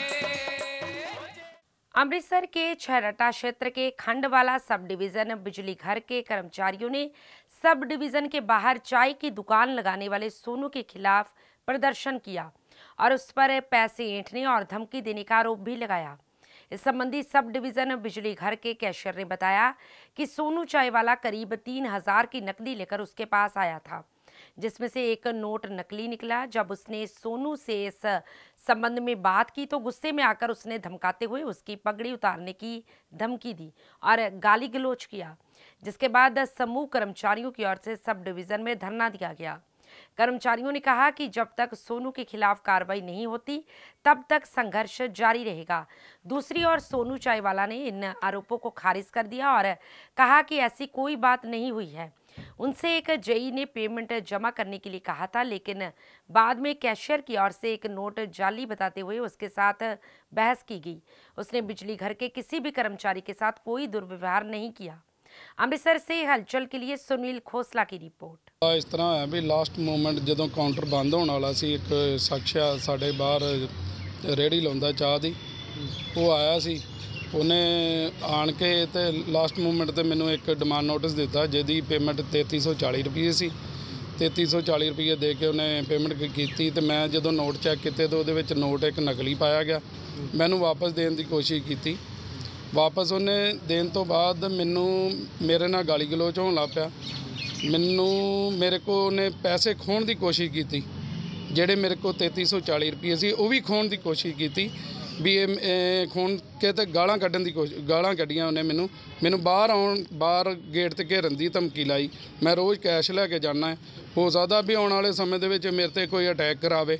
अमृतसर के छरटा क्षेत्र के खंडवाला सब डिवीजन बिजली घर के कर्मचारियों ने सब डिवीजन के बाहर चाय की दुकान लगाने वाले सोनू के खिलाफ प्रदर्शन किया और उस पर पैसे ऐंठने और धमकी देने का आरोप भी लगाया। इस संबंधी सब डिवीजन बिजली घर के कैशियर ने बताया कि सोनू चाय वाला करीब तीन हजार की नकदी लेकर उसके पास आया था, जिसमें से एक नोट नकली निकला। जब उसने सोनू से इस संबंध में बात की तो गुस्से में आकर उसने धमकाते हुए उसकी पगड़ी उतारने की धमकी दी और गाली गलौज किया, जिसके बाद समूह कर्मचारियों की ओर से सब डिवीजन में धरना दिया गया। कर्मचारियों ने कहा कि जब तक सोनू के खिलाफ कार्रवाई नहीं होती तब तक संघर्ष जारी रहेगा। दूसरी ओर सोनू चायवाला ने इन आरोपों को खारिज कर दिया और कहा कि ऐसी कोई बात नहीं हुई है। उनसे एक जेई ने पेमेंट जमा करने के लिए कहा था, लेकिन बाद में कैशियर की ओर से एक नोट जाली बताते हुए उसके साथ बहस की गई। उसने बिजली घर के किसी भी कर्मचारी के साथ कोई दुर्व्यवहार नहीं किया। अमृतसर से हलचल के लिए सुनील खोसला की रिपोर्ट। इस तरह है भी लास्ट मोमेंट जो काउंटर बंद होने वाला सी, एक शख्स आ साडे बाहर रेहड़ी लाउंदा चाह दी, वो आया सी, उन्हें आन के ते लास्ट मोमेंट ते मैनू एक डिमांड नोटिस दिता जिहदी पेमेंट तेती सौ चाली रुपये सी। तेती सौ चाली रुपये दे के उन्हें पेमेंट की ते मैं जो नोट चैक किए तो वो नोट एक नकली पाया गया। मैनू वापस देने की कोशिश की, वापस उन्हें देने तो बाद मैनू मेरे नाल गाली गलोच होने लग पिया। मैनू मेरे को उन्हें पैसे खोण की कोशिश की, जेडे मेरे को तेती सौ चाली रुपये सी वो भी खोण की कोशिश की भी ये खून के तो गालां कढ़न की कोशिश गालां कढ़ियां उन्हें मैनू मैनू बाहर आउण बाहर गेट ते घेरन की धमकी लाई। मैं रोज़ कैश लैके जाना है, हो सकता भी आने वाले समय दे विच मेरे ते कोई अटैक करावे।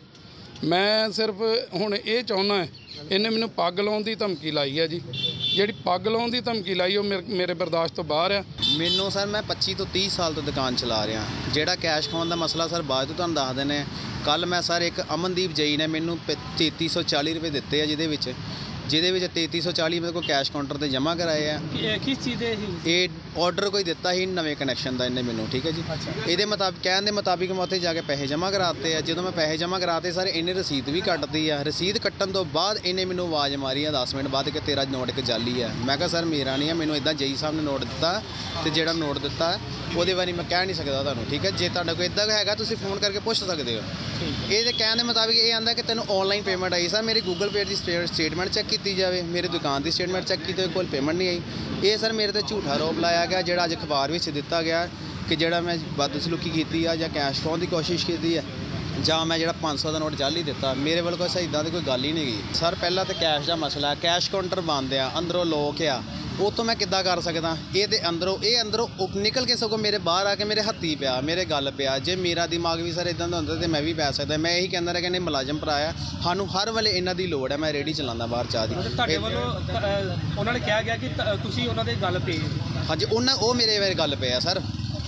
मैं सिर्फ हुण ये चाहुंदा है, इन्हें मैनू पग लाउण की धमकी लाई है जी, जिहड़ी पग लाउण की धमकी लाई वो मेरे मेरे बर्दाश्त तो बाहर है। मैनू सर मैं पच्ची तो तीस साल तो दुकान चला रहा, जिहड़ा कैश खाण का मसला सर बाद तो तुहानूं दस दिंदे। कल मैं सर एक अमनदीप जई ने मैनू तेती सौ चाली रुपये दिते है, जिहदे विच जिहदे विच तेती सौ चाली मेरे को कैश काउंटर ते जमा कराए हैं। किस चीज़ दे ये ऑर्डर कोई दिता ही नवे कनैक्शन का इन्हें मैनू, ठीक है जी। ये मुताबिक कहने के मुताबिक मैं उत्थे जाके पैसे जमा कराते हैं। जो मैं पैसे जमा कराते सर इन्हें रसीद भी कट्टती है। रसीद कट्टन तो बाद इन्हें मैनू आवाज़ मारी है दस मिनट बाद कि तेरा नोट एक जाली है। मैं कहा सर मेरा नहीं है, मैनू इदा जई साहब ने नोट दिता तो जो नोट दिता वो बारे मैं कह नहीं सकता तुहानूं, ठीक है। जे तुहाडा कोई इदा है तुसीं फोन करके पुछ सकते हो। ये कहने के मुताबिक ये आंदा कि तेनों ऑनलाइन पेमेंट आई। सर मेरी गूगल पे की स्टेटमेंट चैक की जाए, मेरी दुकान की स्टेटमेंट चैक की तो कोई पेमेंट नहीं आई। ये सर मेरे ते झूठा आरोप लाया गया, जो अज अखबार में दिता गया कि जोड़ा मैं बदसलूकी की है या कैश खाने की कोशिश की है ਜਾਂ मैं जो पाँच सौ का नोट जाली दिता। मेरे वाल कोई इदा की कोई गल ही नहीं गई सर। पहला तो कैश का मसला है, कैश काउंटर बंद आ, अंदरों लोक आ, वो तो मैं किदा कर सकदा। ये तो अंदरों ये अंदरों निकल के सगों मेरे बाहर आके मेरे हत्थी पिया, मेरे गल पिया। जे मेरा दिमाग भी सर इदा का होंदा तो मैं भी पै सकदा। मैं यही कहना रहा कि मुलाजम भरा आ, सानू हर वेले इन्हां दी लोड़ है। मैं रेहड़ी चलाना बाहर चाह दी। ਤੁਹਾਡੇ ਵੱਲੋਂ ਉਹਨਾਂ ਨੇ ਕਿਹਾ ਗਿਆ ਕਿ ਤੁਸੀਂ ਉਹਨਾਂ ਦੇ ਗੱਲ ਪਏ। हाँ जी उन्हें वो मेरे मेरे गल पे सर,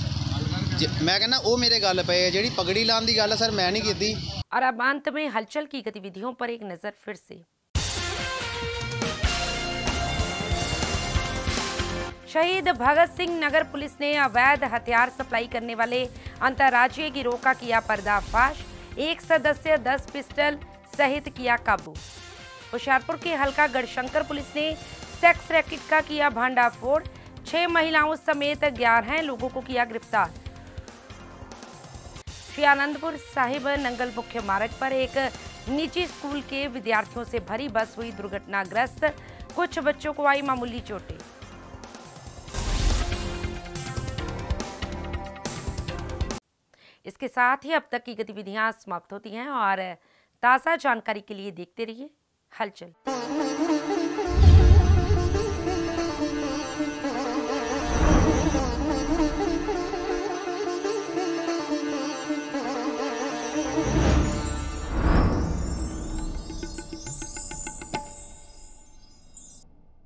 मैं कहना वो मेरे गल पे जी पगड़ी लाने की गल सर मैं नहीं की। और अब अंत में हलचल की गतिविधियों पर एक नजर फिर से। शहीद भगत सिंह नगर पुलिस ने अवैध हथियार सप्लाई करने वाले अंतर्राज्यीय गिरोह का किया पर्दाफाश। एक सदस्य दस पिस्टल सहित किया काबू। होशियारपुर के हल्का गढ़शंकर पुलिस ने सेक्स रैकेट का किया भांडाफोड़। छह महिलाओं समेत ग्यारह लोगों को किया गिरफ्तार। श्री आनंदपुर साहिब नंगल मुख्य मार्ग पर एक निजी स्कूल के विद्यार्थियों से भरी बस हुई दुर्घटनाग्रस्त, कुछ बच्चों को आई मामूली चोटें। इसके साथ ही अब तक की गतिविधियां समाप्त होती हैं और ताज़ा जानकारी के लिए देखते रहिए हलचल।